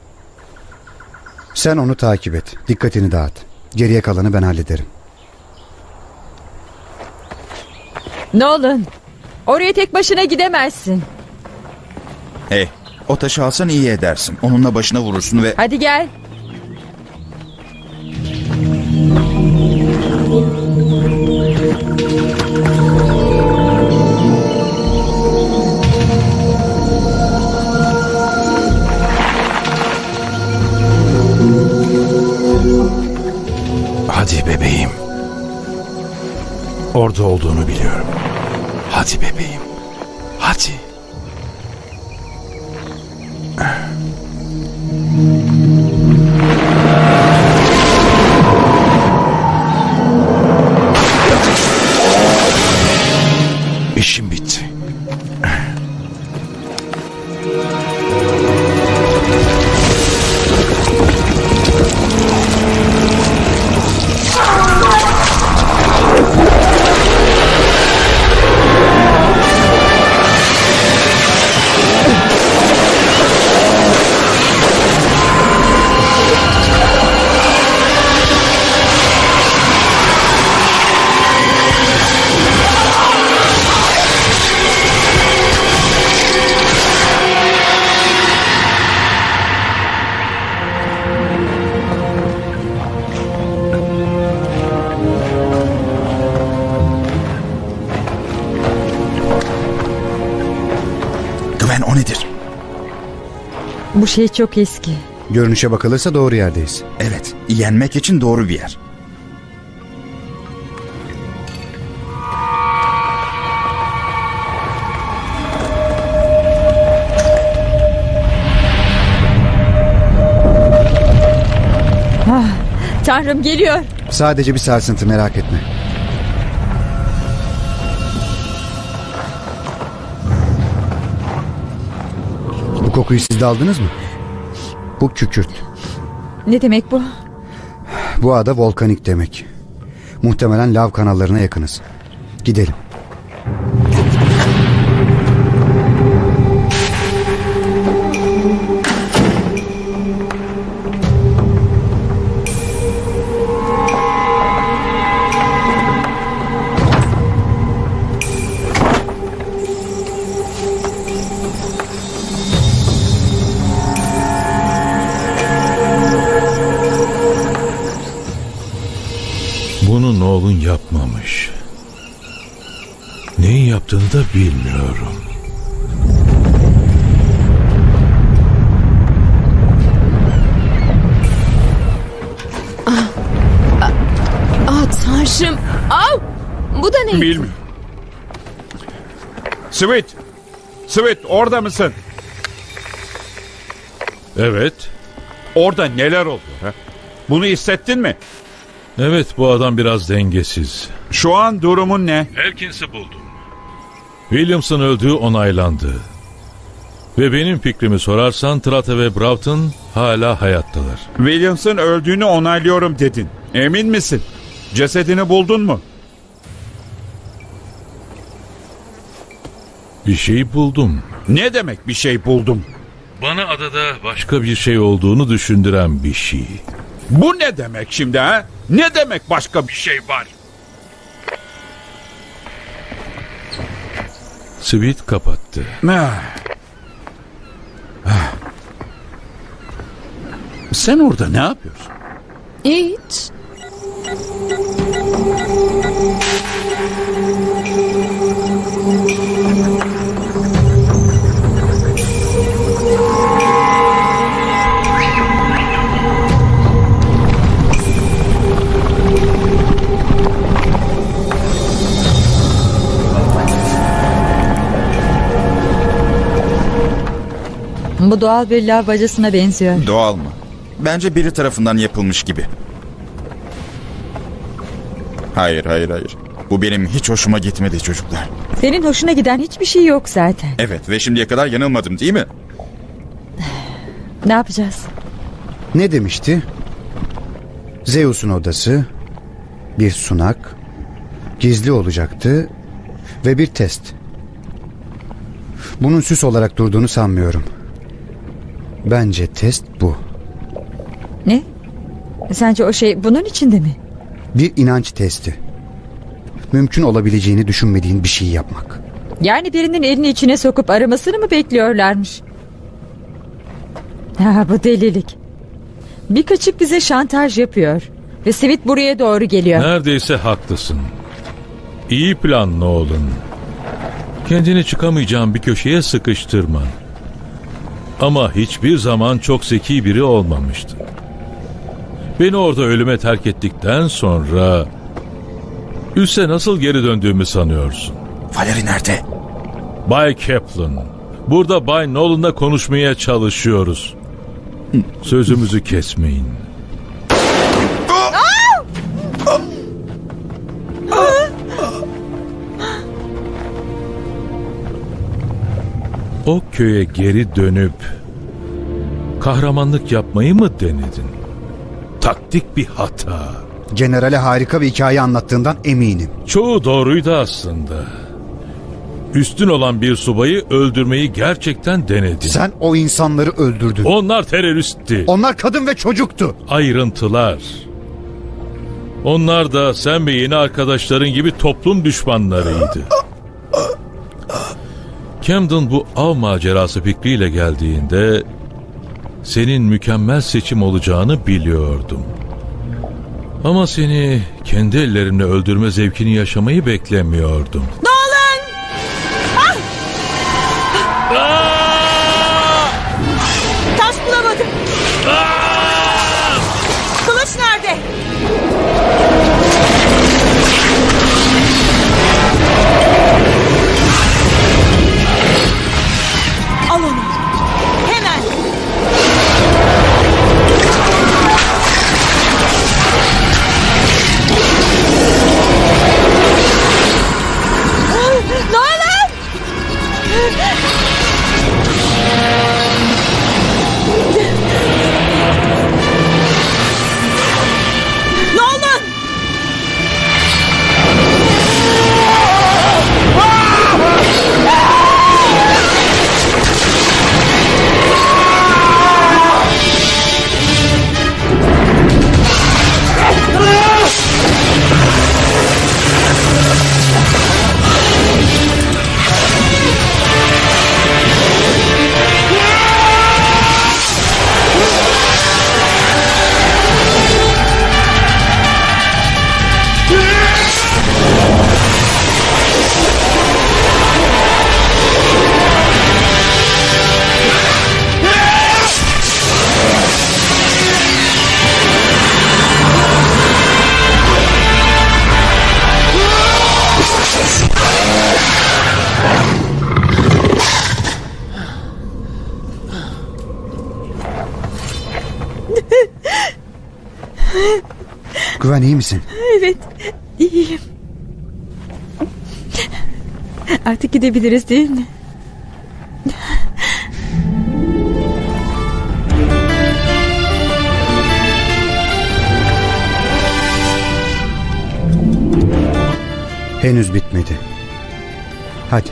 Sen onu takip et. Dikkatini dağıt. Geriye kalanı ben hallederim. Nolan oraya tek başına gidemezsin. Hey, o taşı alsan iyi edersin. Onunla başına vurursun ve... Hadi gel. Hadi bebeğim. Orada olduğunu biliyorum. Hadi bebeğim. Hadi. İşim bitti. Güven, o nedir? Bu şey çok eski. Görünüşe bakılırsa doğru yerdeyiz. Evet, yenmek için doğru bir yer. Tanrım geliyor. Sadece bir sarsıntı, merak etme. Bu kokuyu siz de aldınız mı? Bu kükürt. Ne demek bu? Bu ada volkanik demek. Muhtemelen lav kanallarına yakınız. Gidelim. Nolan yapmamış. Neyi yaptığını da bilmiyorum. Tanrım. Au! Bu da neydi? Bilmiyorum. Sweet. Sweet orada mısın? Evet. Orada neler oluyor? Ha? Bunu hissettin mi? Evet, bu adam biraz dengesiz. Şu an durumun ne? Elkins'i buldum. Williams'ın öldüğü onaylandı. Ve benim fikrimi sorarsan Trata ve Broughton hala hayattalar. Williams'ın öldüğünü onaylıyorum dedin. Emin misin? Cesedini buldun mu? Bir şey buldum. Ne demek bir şey buldum? Bana adada başka bir şey olduğunu düşündüren bir şey. Bu ne demek şimdi ha? Ne demek başka bir şey var? Sweet kapattı. Sen orada ne yapıyorsun? Hiç. Bu doğal bir lav bacasına benziyor. Doğal mı? Bence biri tarafından yapılmış gibi. Hayır. Bu benim hiç hoşuma gitmedi çocuklar. Senin hoşuna giden hiçbir şey yok zaten. Evet ve şimdiye kadar yanılmadım değil mi? Ne yapacağız? Ne demişti? Zeus'un odası, bir sunak, gizli olacaktı ve bir test. Bunun süs olarak durduğunu sanmıyorum. Bence test bu. Ne? Sence o şey bunun içinde mi? Bir inanç testi. Mümkün olabileceğini düşünmediğin bir şeyi yapmak. Yani birinin elini içine sokup aramasını mı bekliyorlarmış? Bu delilik. Bir kaçık bize şantaj yapıyor. Ve Sweet buraya doğru geliyor. Neredeyse haklısın. İyi plan Nolan. Kendini çıkamayacağın bir köşeye sıkıştırma. Ama hiçbir zaman çok zeki biri olmamıştı. Beni orada ölüme terk ettikten sonra üsse nasıl geri döndüğümü sanıyorsun? Valerie nerede? Bay Kaplan, burada Bay Nolan'la konuşmaya çalışıyoruz. Sözümüzü kesmeyin. O köye geri dönüp kahramanlık yapmayı mı denedin? Taktik bir hata. Generale harika bir hikaye anlattığından eminim. Çoğu doğruydu aslında. Üstün olan bir subayı öldürmeyi gerçekten denedin. Sen o insanları öldürdün. Onlar teröristti. Onlar kadın ve çocuktu. Ayrıntılar. Onlar da sen ve yeni arkadaşların gibi toplum düşmanlarıydı. Camden bu av macerası fikriyle geldiğinde senin mükemmel seçim olacağını biliyordum. Ama seni kendi ellerimle öldürme zevkini yaşamayı beklemiyordum. Nolan! Taş bulamadım. Kılıç nerede? Al onu. Hemen. Nolan! Güven, iyi misin? Evet, iyiyim. Artık gidebiliriz değil mi? Henüz bitmedi. Hadi.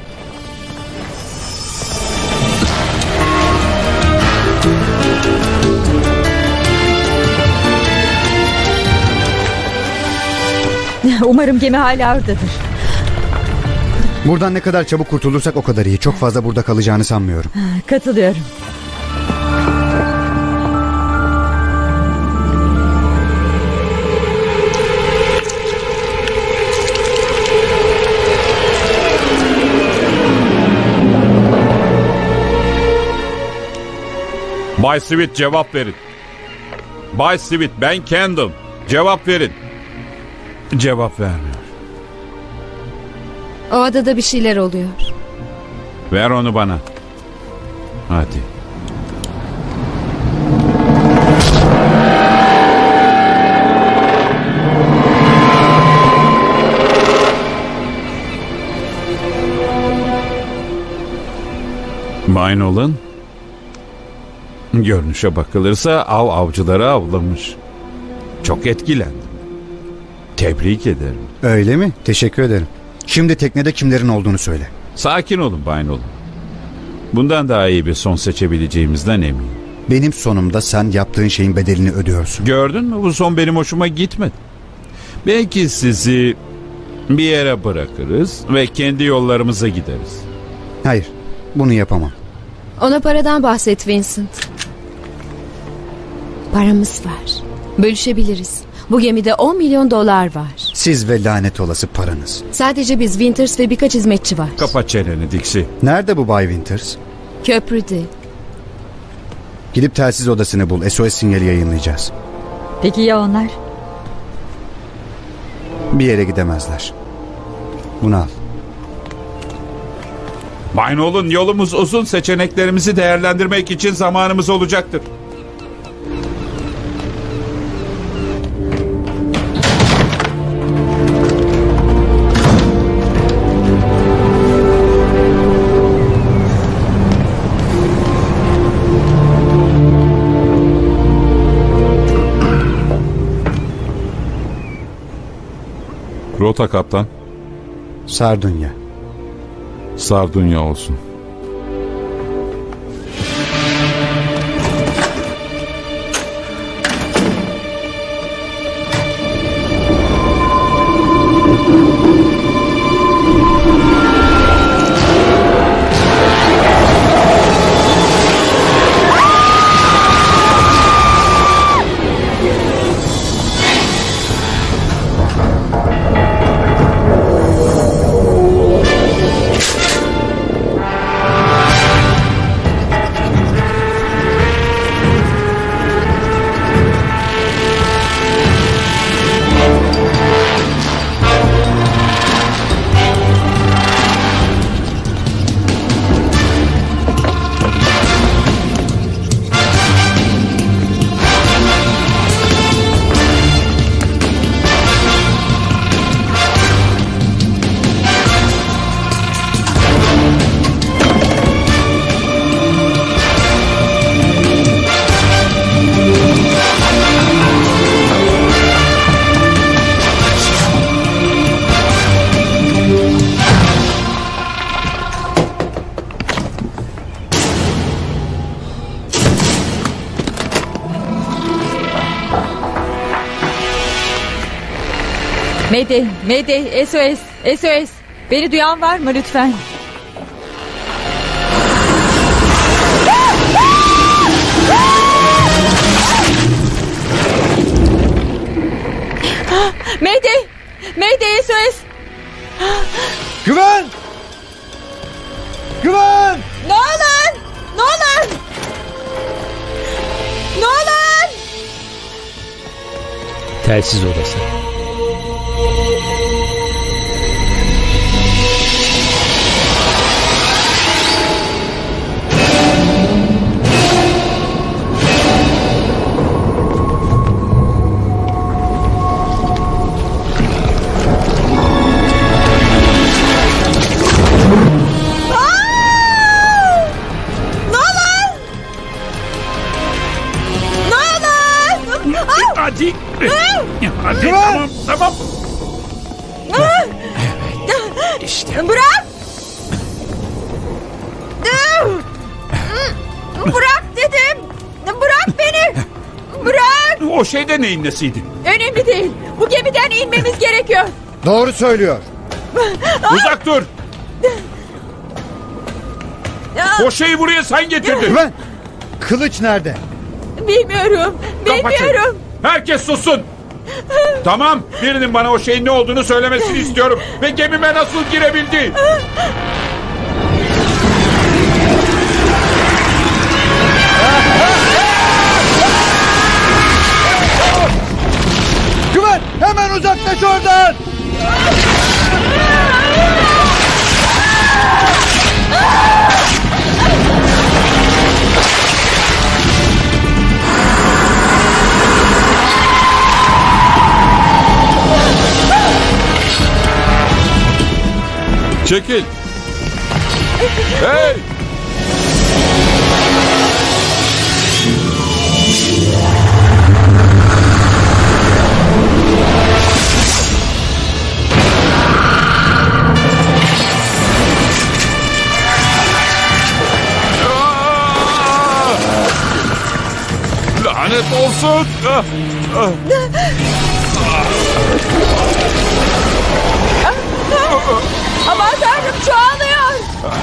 Umarım gemi hala oradadır. Buradan ne kadar çabuk kurtulursak o kadar iyi. Çok fazla burada kalacağını sanmıyorum. Katılıyorum. Bay Sweet, cevap verin. Bay Sweet, ben Kendall. Cevap verin. Cevap vermiyor. O adada bir şeyler oluyor. Ver onu bana. Hadi. Bay Nolan, görünüşe bakılırsa avcıları avlamış. Çok etkilendim. Tebrik ederim. Öyle mi? Teşekkür ederim. Şimdi teknede kimlerin olduğunu söyle. Sakin olun Bay Nolan. Bundan daha iyi bir son seçebileceğimizden eminim. Benim sonumda sen yaptığın şeyin bedelini ödüyorsun. Gördün mü? Bu son benim hoşuma gitmedi. Belki sizi bir yere bırakırız ve kendi yollarımıza gideriz. Hayır, bunu yapamam. Ona paradan bahset Vincent. Paramız var. Bölüşebiliriz. Bu gemide 10 milyon dolar var. Siz ve lanet olası paranız. Sadece biz, Winters ve birkaç hizmetçi var. Kapat çeneni Dixie. Nerede bu Bay Winters? Köprüde. Gidip telsiz odasını bul. SOS sinyali yayınlayacağız. Peki ya onlar? Bir yere gidemezler. Bunu al. Bay Nolan, yolumuz uzun, seçeneklerimizi değerlendirmek için zamanımız olacaktır. Rota kaptan. Sardunya. Sardunya olsun. Mayday, SOS. Beni duyan var mı lütfen? Mayday, SOS. Güven! Nolan! Telsiz odası. hadi. Hadi tamam. İşte. Bırak! Bırak dedim! Bırak beni! Bırak! O şeyde neyin nesiydi? Önemli değil. Bu gemiden inmemiz gerekiyor. Doğru söylüyor. Uzak dur. O şeyi buraya sen getirdin. Güven! Kılıç nerede? Bilmiyorum. Bilmiyorum. Herkes sussun. Tamam, birinin bana o şeyin ne olduğunu söylemesini istiyorum. Ve gemime nasıl girebildi? Güven! Hemen uzaklaş oradan! Çekil. Hey! Lanet olsun. Aman Tanrım, çoğalıyor.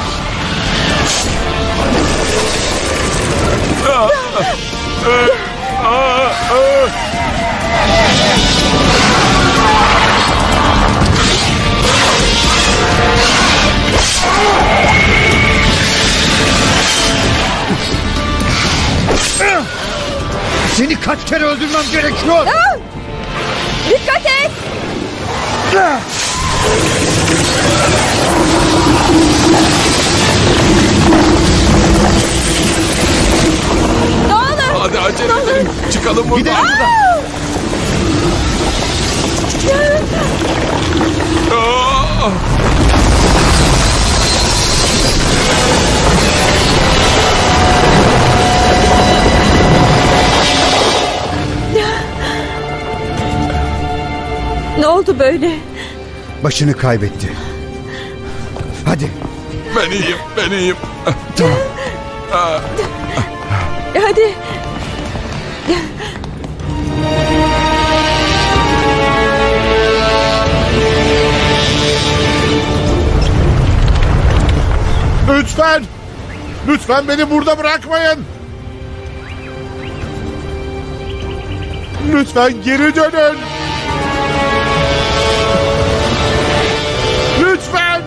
Seni kaç kere öldürmem gerekiyor? Dikkat et. Ne olur. Hadi acele edelim. Çıkalım buradan. Gidelim buradan. Ne oldu böyle? Başını kaybetti. Hadi. Ben iyiyim. Tamam. Hadi. Lütfen! Lütfen beni burada bırakmayın! Lütfen geri dönün! Lütfen!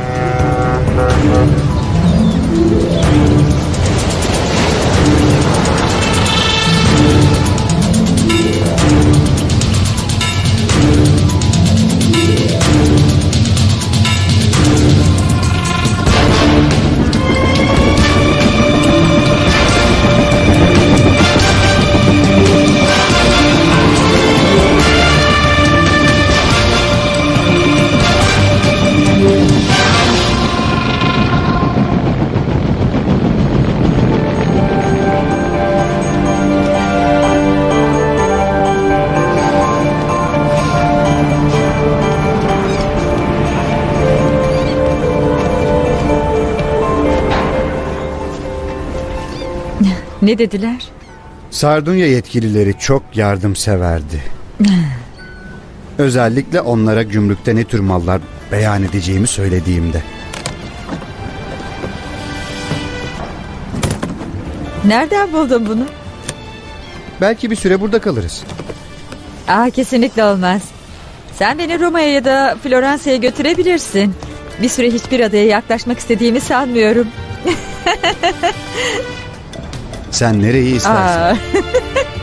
Ne dediler? Sardunya yetkilileri çok yardımseverdi. Özellikle onlara gümrükte ne tür mallar beyan edeceğimi söylediğimde. Nereden buldun bunu? Belki bir süre burada kalırız. Kesinlikle olmaz. Sen beni Roma'ya ya da Floransa'ya götürebilirsin. Bir süre hiçbir adaya yaklaşmak istediğimi sanmıyorum. Sen nereyi istersen.